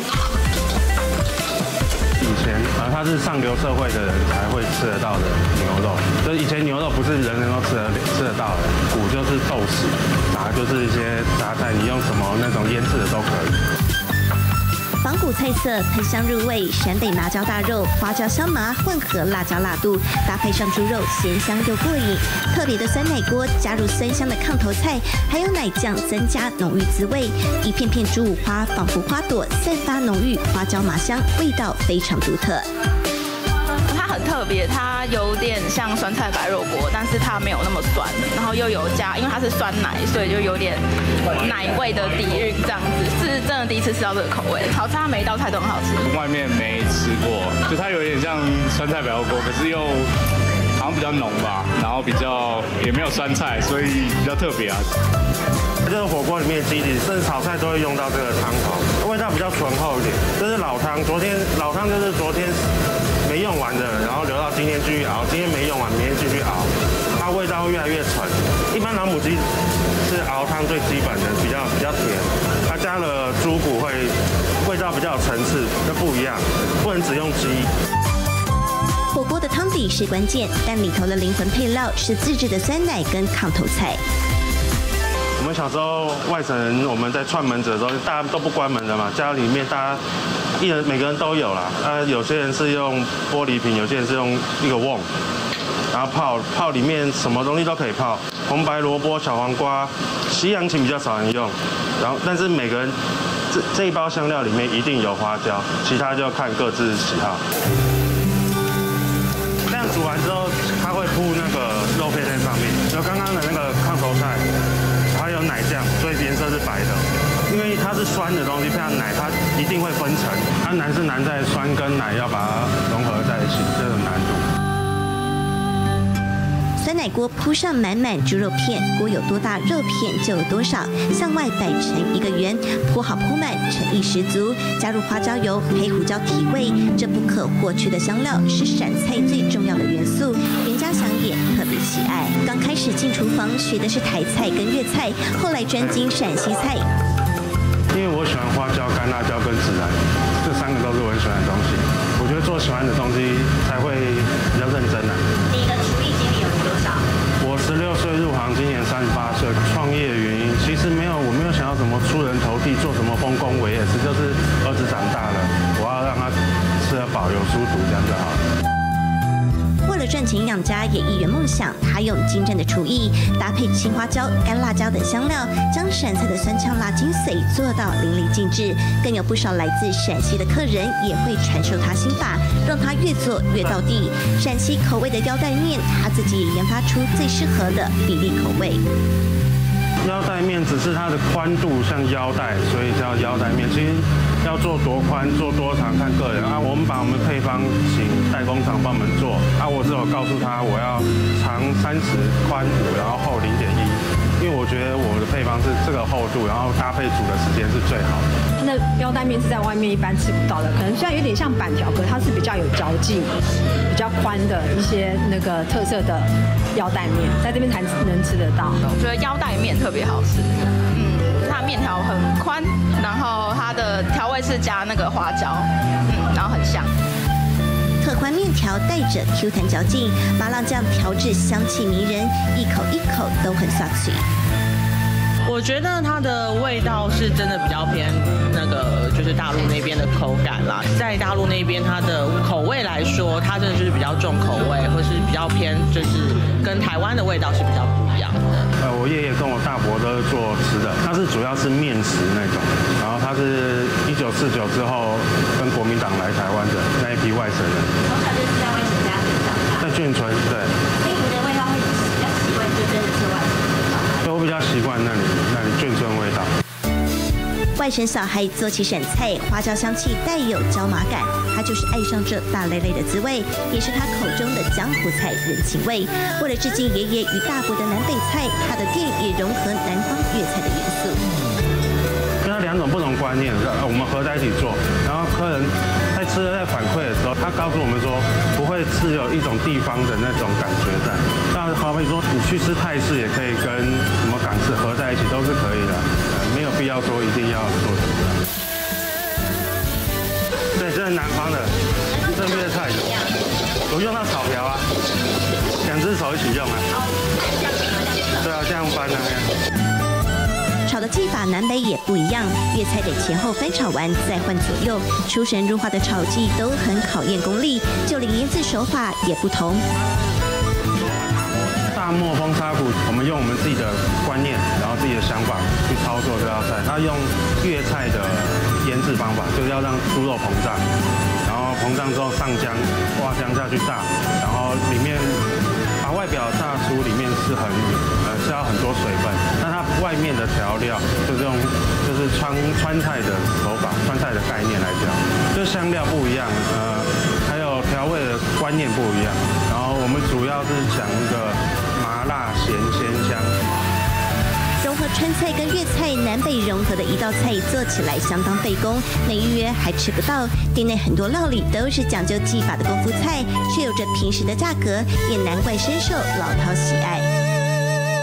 以前它是上流社会的人才会吃得到的牛肉，所以以前牛肉不是人人都吃得到的，骨就是豆豉，杂就是一些杂菜，你用什么那种腌制的都可以。 仿古菜色，喷香入味，陕北麻椒大肉，花椒香麻混合辣椒辣度，搭配上猪肉，咸香又过瘾。特别的酸奶锅加入酸香的炕头菜，还有奶酱增加浓郁滋味。一片片猪五花仿佛花朵，散发浓郁花椒麻香，味道非常独特。 它很特别，它有点像酸菜白肉锅，但是它没有那么酸，然后又有加，因为它是酸奶，所以就有点奶味的底蕴，这样子是真的第一次吃到这个口味。好吃，它每一道菜都很好吃。 外面没吃过，就它有点像酸菜白肉锅，可是又好像比较浓吧，然后比较也没有酸菜，所以比较特别啊。 这个火锅里面的基底，甚至炒菜都会用到这个汤头，味道比较醇厚一点。这是老汤，老汤就是昨天没用完的，然后留到今天继续熬，今天没用完，明天继续熬，它味道会越来越醇。一般老母鸡是熬汤最基本的，比较甜，它加了猪骨味道要比较有层次，那不一样，不能只用鸡。 火锅的汤底是关键，但里头的灵魂配料是自制的酸奶跟炕头菜。 我们小时候外省人，我们在串门子的时候，大家都不关门的嘛，家里面大家每个人都有啦。有些人是用玻璃瓶，有些人是用一个瓮，然后泡里面什么东西都可以泡，红白萝卜、小黄瓜、西洋芹比较少人用，然后但是每个人这一包香料里面一定有花椒，其他就看各自喜好。这样煮完之后，它会铺那个肉片在上面，有刚刚的那个炕头菜。还有奶酱，所以颜色是白的。因为它是酸的东西，配上奶，它一定会分层。它难是难在酸跟奶要把它融合在一起，这种难度。 酸奶锅铺上满满猪肉片，锅有多大，肉片就有多少，向外摆成一个圆，铺好铺满，诚意十足。加入花椒油、黑胡椒提味，这不可或缺的香料是陕菜最重要的元素。袁家祥也特别喜爱。刚开始进厨房学的是台菜跟粤菜，后来专精陕西菜。 因为我喜欢花椒、干辣椒跟孜然，这3个都是我很喜欢的东西。我觉得做喜欢的东西才会比较认真啊。 你的厨艺经历有多少？ 我16岁入行，今年38岁。创业原因其实我没有想要什么出人头地，做什么丰功伟业事，就是儿子长大了，我要让他吃得饱，有书读，这样就好了。 为了赚钱养家，也一圆梦想。他用精湛的厨艺，搭配青花椒、干辣椒等香料，将陕菜的酸呛辣精髓做到淋漓尽致。更有不少来自陕西的客人也会传授他心法，让他越做越到地。陕西口味的腰带面，他自己也研发出最适合的比例口味。 腰带面只是它的宽度像腰带，所以叫腰带面。其实要做多宽、做多长看个人啊。我们把我们配方请代工厂帮我们做啊。我只有告诉他我要长30、宽5，然后厚0.1，因为我觉得我的配方是这个厚度，然后搭配煮的时间是最好的。 它的腰带面是在外面一般吃不到的，可能虽然有点像板条，可是它是比较有嚼劲、比较宽的一些那个特色的腰带面，在这边才能吃得到。 我觉得腰带面特别好吃，它面条很宽，然后它的调味是加那个花椒，然后很香。 特宽面条带着 Q 弹嚼劲，麻辣酱调制香气迷人，一口一口都很下去。 我觉得它的味道是真的比较偏那个，就是大陆那边的口感啦。在大陆那边，它的口味来说，它真的就是比较重口味，或是比较偏，就是跟台湾的味道是比较不一样的。 我爷爷跟我大伯都是做吃的，他是主要是面食那种，然后他是1949之后跟国民党来台湾的那一批外省人。 从小就吃在外省家庭长大。 在眷村，对。 所以你的味道会比较习惯，就真的是外省人。 对，我比较习惯那里眷村味道。 外省小孩做起陕菜，花椒香气带有椒麻感，他就是爱上这大累累的滋味，也是他口中的江湖菜人情味。为了致敬爷爷与大伯的南北菜，他的店也融合南方粤菜的元素。 跟他2种不同观念，我们合在一起做，然后客人在吃在反馈的时候，他告诉我们说，不会只有一种地方的那种感觉在。那好比说，你去吃泰式也可以跟什么港式合在一起，都是可以的，没有必要说一定要做什么。对，这是南方的正粤菜，我用到草瓢啊，2只手一起用啊。对啊，这样翻啊。 炒的技法南北也不一样，粤菜得前后翻炒完再换左右，出神入化的炒技都很考验功力，就连腌制手法也不同。 大漠风沙骨，我们用我们自己的观念，然后自己的想法去操作这道菜。他用粤菜的腌制方法，就是要让猪肉膨胀，然后膨胀之后上姜、花姜下去炸，然后里面把外表炸出里面是是要很多水分，但它外面的调料就是川菜的手法，川菜的概念来讲，就香料不一样，还有调味的观念不一样。然后我们主要是讲一个麻辣咸鲜香。 融合川菜跟粤菜南北融合的一道菜，做起来相当费工，没预约还吃不到。店内很多料理都是讲究技法的功夫菜，却有着平时的价格，也难怪深受老饕喜爱。 它是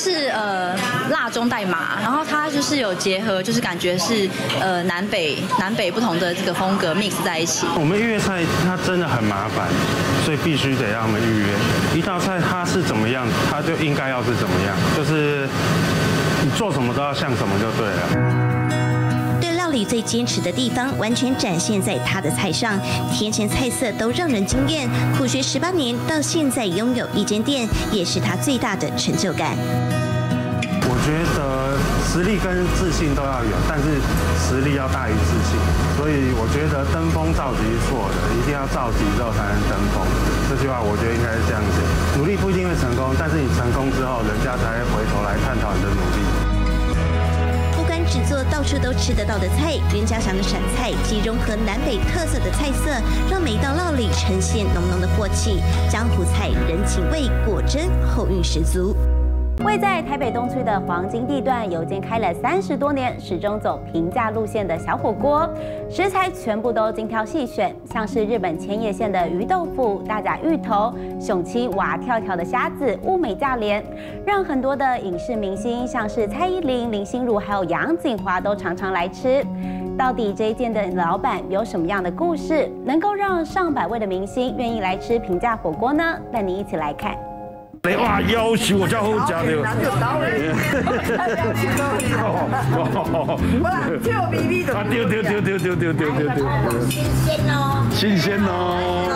是辣中带麻，然后它就是有结合，就是感觉是南北不同的这个风格 mix 在一起。 我们预约菜它真的很麻烦，所以必须得让他们预约。一道菜它是怎么样，它就应该要是怎么样，就是你做什么都要像什么就对了。 料理最坚持的地方，完全展现在他的菜上，甜咸菜色都让人惊艳。苦学18年，到现在拥有一间店，也是他最大的成就感。 我觉得实力跟自信都要有，但是实力要大于自信。所以我觉得登峰造极是错的，一定要造极之后才能登峰。这句话我觉得应该是这样子：努力不一定会成功，但是你成功之后，人家才会回头来探讨你的努力。 只做到处都吃得到的菜，袁家祥的陕菜既融合南北特色的菜色，让每一道料理呈现浓浓的锅气。江湖菜人情味，果真后韵十足。 位在台北东区的黄金地段，有间开了30多年、始终走平价路线的小火锅，食材全部都精挑细选，像是日本千叶县的鱼豆腐、大甲芋头、雄七蛙跳跳的虾子，物美价廉，让很多的影视明星，像是蔡依林、林心如还有杨谨华都常常来吃。到底这一间的老板有什么样的故事，能够让上百位的明星愿意来吃平价火锅呢？带你一起来看。 哇，要求我才好食着。 我啦，笑咪咪就。 啊，对。新鲜哦。新鲜哦。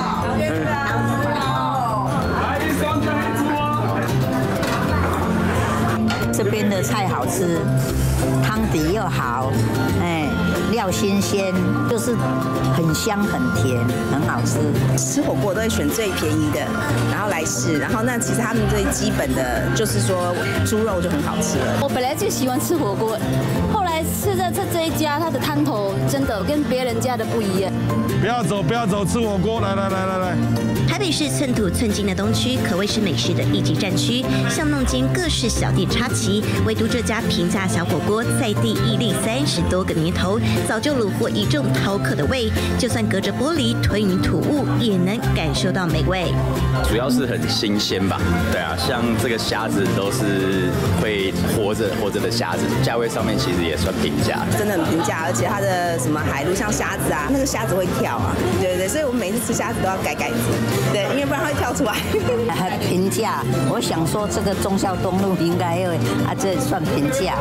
这边的菜好吃，汤底又好，料新鲜，就是很香很甜，很好吃。 吃火锅都会选最便宜的，然后来试。然后那其实他们最基本的就是说猪肉就很好吃了。 我本来就喜欢吃火锅，后来吃在这一家，它的汤头真的跟别人家的不一样。 不要走，吃火锅，来。 台北市寸土寸金的东区，可谓是美食的一级战区，巷弄间各式小店插旗，唯独这家平价小火锅，在地屹立30多个年头，早就虏获一众饕客的胃，就算隔着玻璃吞云吐雾，也能感受到美味。 主要是很新鲜吧，对啊，像这个虾子都是会活着的虾子，价位上面其实也算平价， 真的很平价，而且它的什么海陆像虾子啊，那个虾子会跳啊，对，所以我们每次吃虾子都要改子，对，因为不然它会跳出来。 很平价，我想说这个忠孝东路应该会这算平价。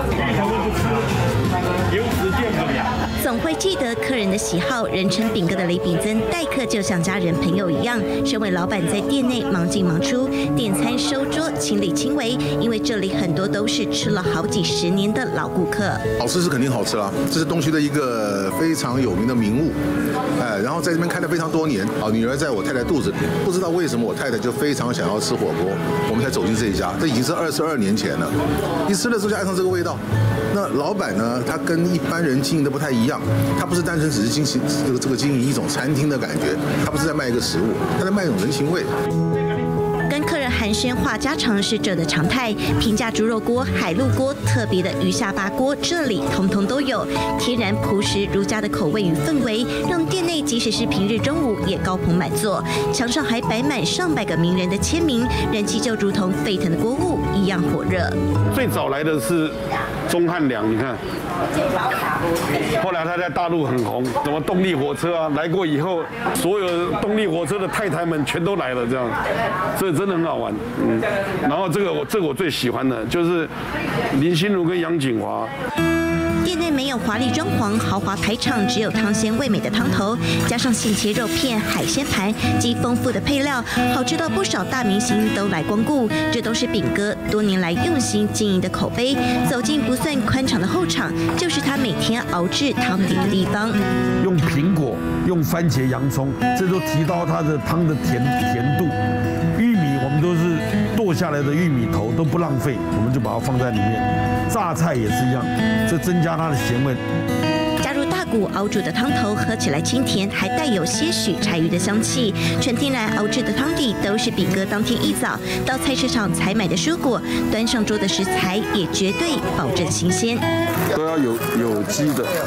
油脂店怎么样？ 总会记得客人的喜好，人称饼哥的雷秉增待客就像家人朋友一样。身为老板，在店内忙进忙出，点餐收桌亲力亲为，因为这里很多都是吃了好几10年的老顾客。 好吃是肯定好吃啦，这是东区的一个非常有名的名物，然后在这边开了非常多年。女儿在我太太肚子里，不知道为什么我太太就非常想要吃火锅，我们才走进这一家，这已经是22年前了。一吃了之后就爱上这个味道。那老板呢，他跟一般人经营的不太一样，他不是单纯只是经营一种餐厅的感觉，他不是在卖一个食物，他在卖一种人情味。 跟客人寒暄话家常是这的常态，平价猪肉锅、海陆锅、特别的鱼下巴锅，这里通通都有。天然朴实如家的口味与氛围，让店内即使是平日中午也高朋满座，墙上还摆满上百个名人的签名，人气就如同沸腾的锅物一样火热。 最早来的是钟汉良，你看，后来他在大陆很红，什么动力火车啊，来过以后，所有动力火车的太太们全都来了，这样，这真的很好玩，然后这个我最喜欢的就是林心如跟杨谨华。 店内没有华丽装潢、豪华排场，只有汤鲜味美的汤头，加上现切肉片、海鲜盘及丰富的配料，好吃到不少大明星都来光顾。这都是饼哥多年来用心经营的口碑。走进不算宽敞的后场，就是他每天熬制汤底的地方。 用苹果、用番茄、洋葱，这都提高它的汤的甜度。玉米我们都是剁下来的玉米头，都不浪费，我们就把它放在里面。榨菜也是一样，这增加它的咸味。 加入大骨熬煮的汤头，喝起来清甜，还带有些许柴鱼的香气。纯天然熬制的汤底都是饼哥当天一早到菜市场采买的蔬果，端上桌的食材也绝对保证新鲜。 都要有机的，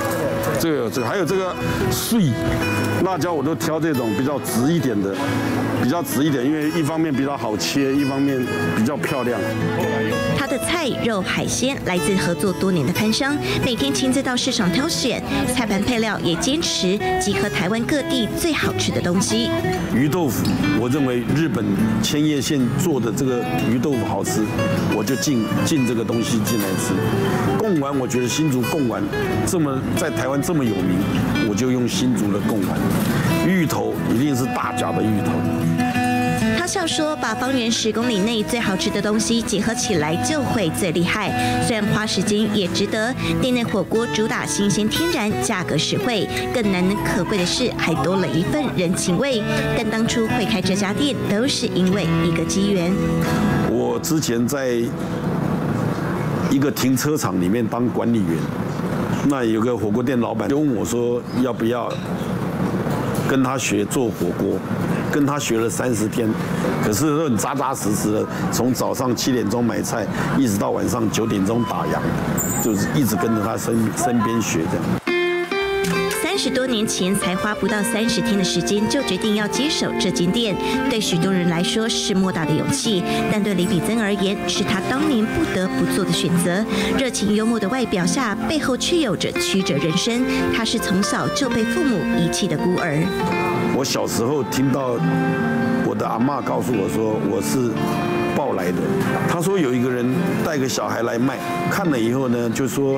这个有这个，还有这个碎辣椒，我都挑这种比较直一点的，因为一方面比较好切，一方面比较漂亮。 他的菜、肉、海鲜来自合作多年的摊商，每天亲自到市场挑选，菜盘配料也坚持集合台湾各地最好吃的东西。 鱼豆腐，我认为日本千叶县做的这个鱼豆腐好吃，我就进这个东西进来吃。贡丸，我觉得新竹贡丸在台湾这么有名，我就用新竹的贡丸。芋头一定是大甲的芋头。 他笑说：“把方圆10公里内最好吃的东西结合起来，就会最厉害。虽然花时间也值得。店内火锅主打新鲜天然，价格实惠。更难能可贵的是，还多了一份人情味。但当初会开这家店，都是因为一个机缘。 我之前在一个停车场里面当管理员，那有个火锅店老板就问我说，要不要跟他学做火锅。”跟他学了30天，可是都很扎扎实实的，从早上7点钟买菜，一直到晚上9点钟打烊，就是一直跟着他身边学这样。 30多年前才花不到30天的时间就决定要接手这间店，对许多人来说是莫大的勇气，但对李比曾而言是他当年不得不做的选择。热情幽默的外表下，背后却有着曲折人生。他是从小就被父母遗弃的孤儿。 我小时候听到我的阿嬷告诉我说我是抱来的，她说有一个人带个小孩来卖，看了以后呢，就说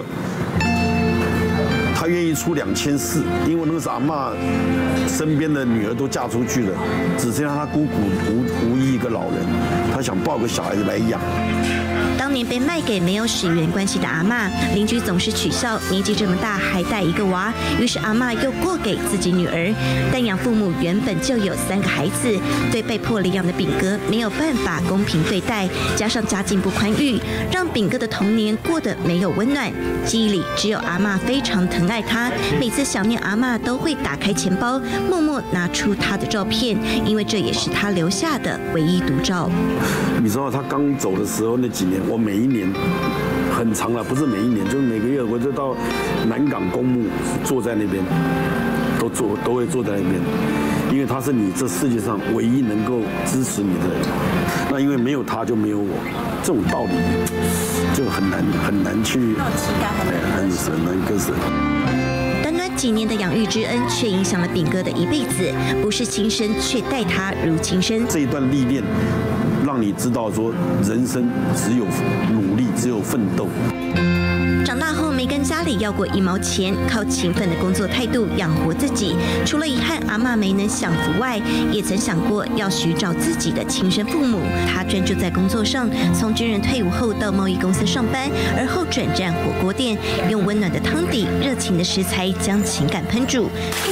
他愿意出2400，因为那个是阿嬷身边的女儿都嫁出去了，只剩下他姑姑无依一个老人，他想抱个小孩子来养。 当年被卖给没有血缘关系的阿嬷，邻居总是取笑年纪这么大还带一个娃，于是阿嬷又过给自己女儿。但养父母原本就有3个孩子，对被迫领养的炳哥没有办法公平对待，加上家境不宽裕，让炳哥的童年过得没有温暖。记忆里只有阿嬷非常疼爱他，每次想念阿嬷都会打开钱包，默默拿出他的照片，因为这也是他留下的唯一独照。 你知道他刚走的时候那几年，我每一年很长了，不是每一年，就是每个月我就到南港公墓坐在那边，都会坐在那边，因为他是你这世界上唯一能够支持你的人。那因为没有他就没有我，这种道理就很难去，很难割舍。 短短几年的养育之恩，却影响了炳哥的一辈子，不是亲生，却待他如亲生。 这一段历练，让你知道说，人生只有努力，只有奋斗。 长大后没跟家里要过1毛钱，靠勤奋的工作态度养活自己。除了遗憾阿嬷没能享福外，也曾想过要寻找自己的亲生父母。他专注在工作上，从军人退伍后到贸易公司上班，而后转战火锅店，用温暖的汤底、热情的食材将情感烹煮。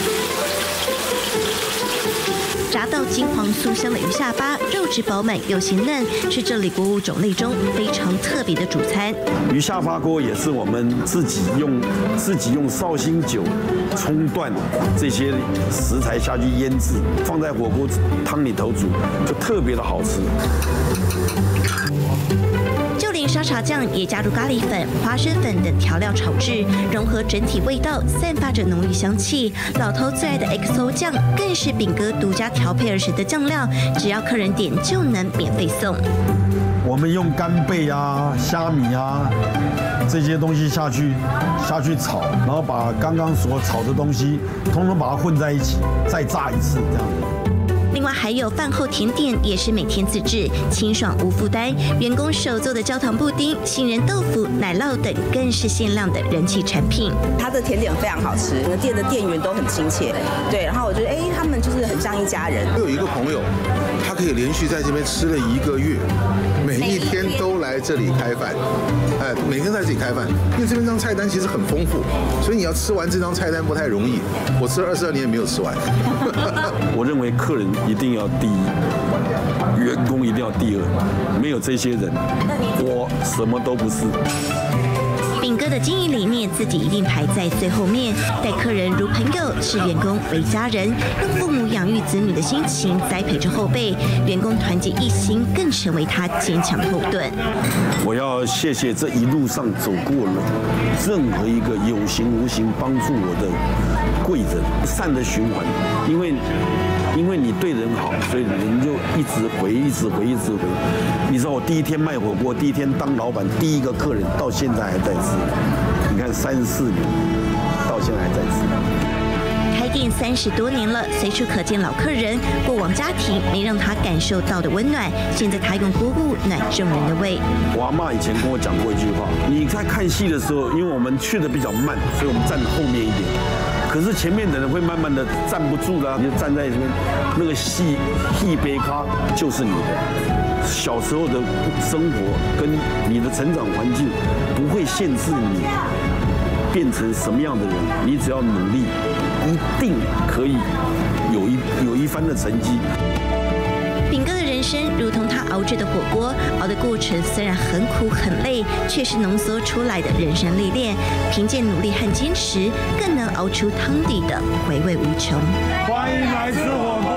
炸到金黄酥香的鱼下巴，肉质饱满又鲜嫩，是这里锅物种类中非常特别的主餐。 鱼下巴锅也是我们自己用绍兴酒、葱段这些食材下去腌制，放在火锅汤里头煮，就特别的好吃。 就连沙茶酱也加入咖喱粉、花生粉等调料炒制，融合整体味道，散发着浓郁香气。老头最爱的 XO 酱更是炳哥独家调配而成的酱料，只要客人点就能免费送。 我们用干贝啊、虾米啊这些东西下去炒，然后把刚刚所炒的东西通通把它混在一起，再炸一次这样。 另外还有饭后甜点也是每天自制，清爽无负担。员工手做的焦糖布丁、杏仁豆腐、奶酪等更是限量的人气产品。 它的甜点非常好吃，店的店员都很亲切，对，然后我觉得他们就是很像一家人。 我有一个朋友，他可以连续在这边吃了1个月，每一天都来这里开饭，每天在这里开饭，因为这边张菜单其实很丰富，所以你要吃完这张菜单不太容易。我吃了22年也没有吃完。 我认为客人一定要第一，员工一定要第2，没有这些人，我什么都不是。 炳炳哥的经营理念，自己一定排在最后面，待客人如朋友，视员工为家人，用父母养育子女的心情栽培着后辈，员工团结一心，更成为他坚强的后盾。 我要谢谢这一路上走过了任何一个有形无形帮助我的贵人，善的循环，因为你对人好，所以人就一直回。你知道我第一天卖火锅，第一天当老板，第一个客人到现在还在吃。你看34年，到现在还在吃。 开店30多年了，随处可见老客人，过往家庭没让他感受到的温暖，现在他用锅物暖众人的胃。 我阿嬷以前跟我讲过一句话：你在看戏的时候，因为我们去的比较慢，所以我们站后面一点。可是前面的人会慢慢的站不住了，你就站在这边，那个戏杯咖就是你的。小时候的生活跟你的成长环境不会限制你变成什么样的人，你只要努力，一定可以有一番的成绩。 炳哥的人生如同他熬制的火锅，熬的过程虽然很苦很累，却是浓缩出来的人生历练。凭借努力和坚持，更能熬出汤底的回味无穷。 欢迎来吃火锅。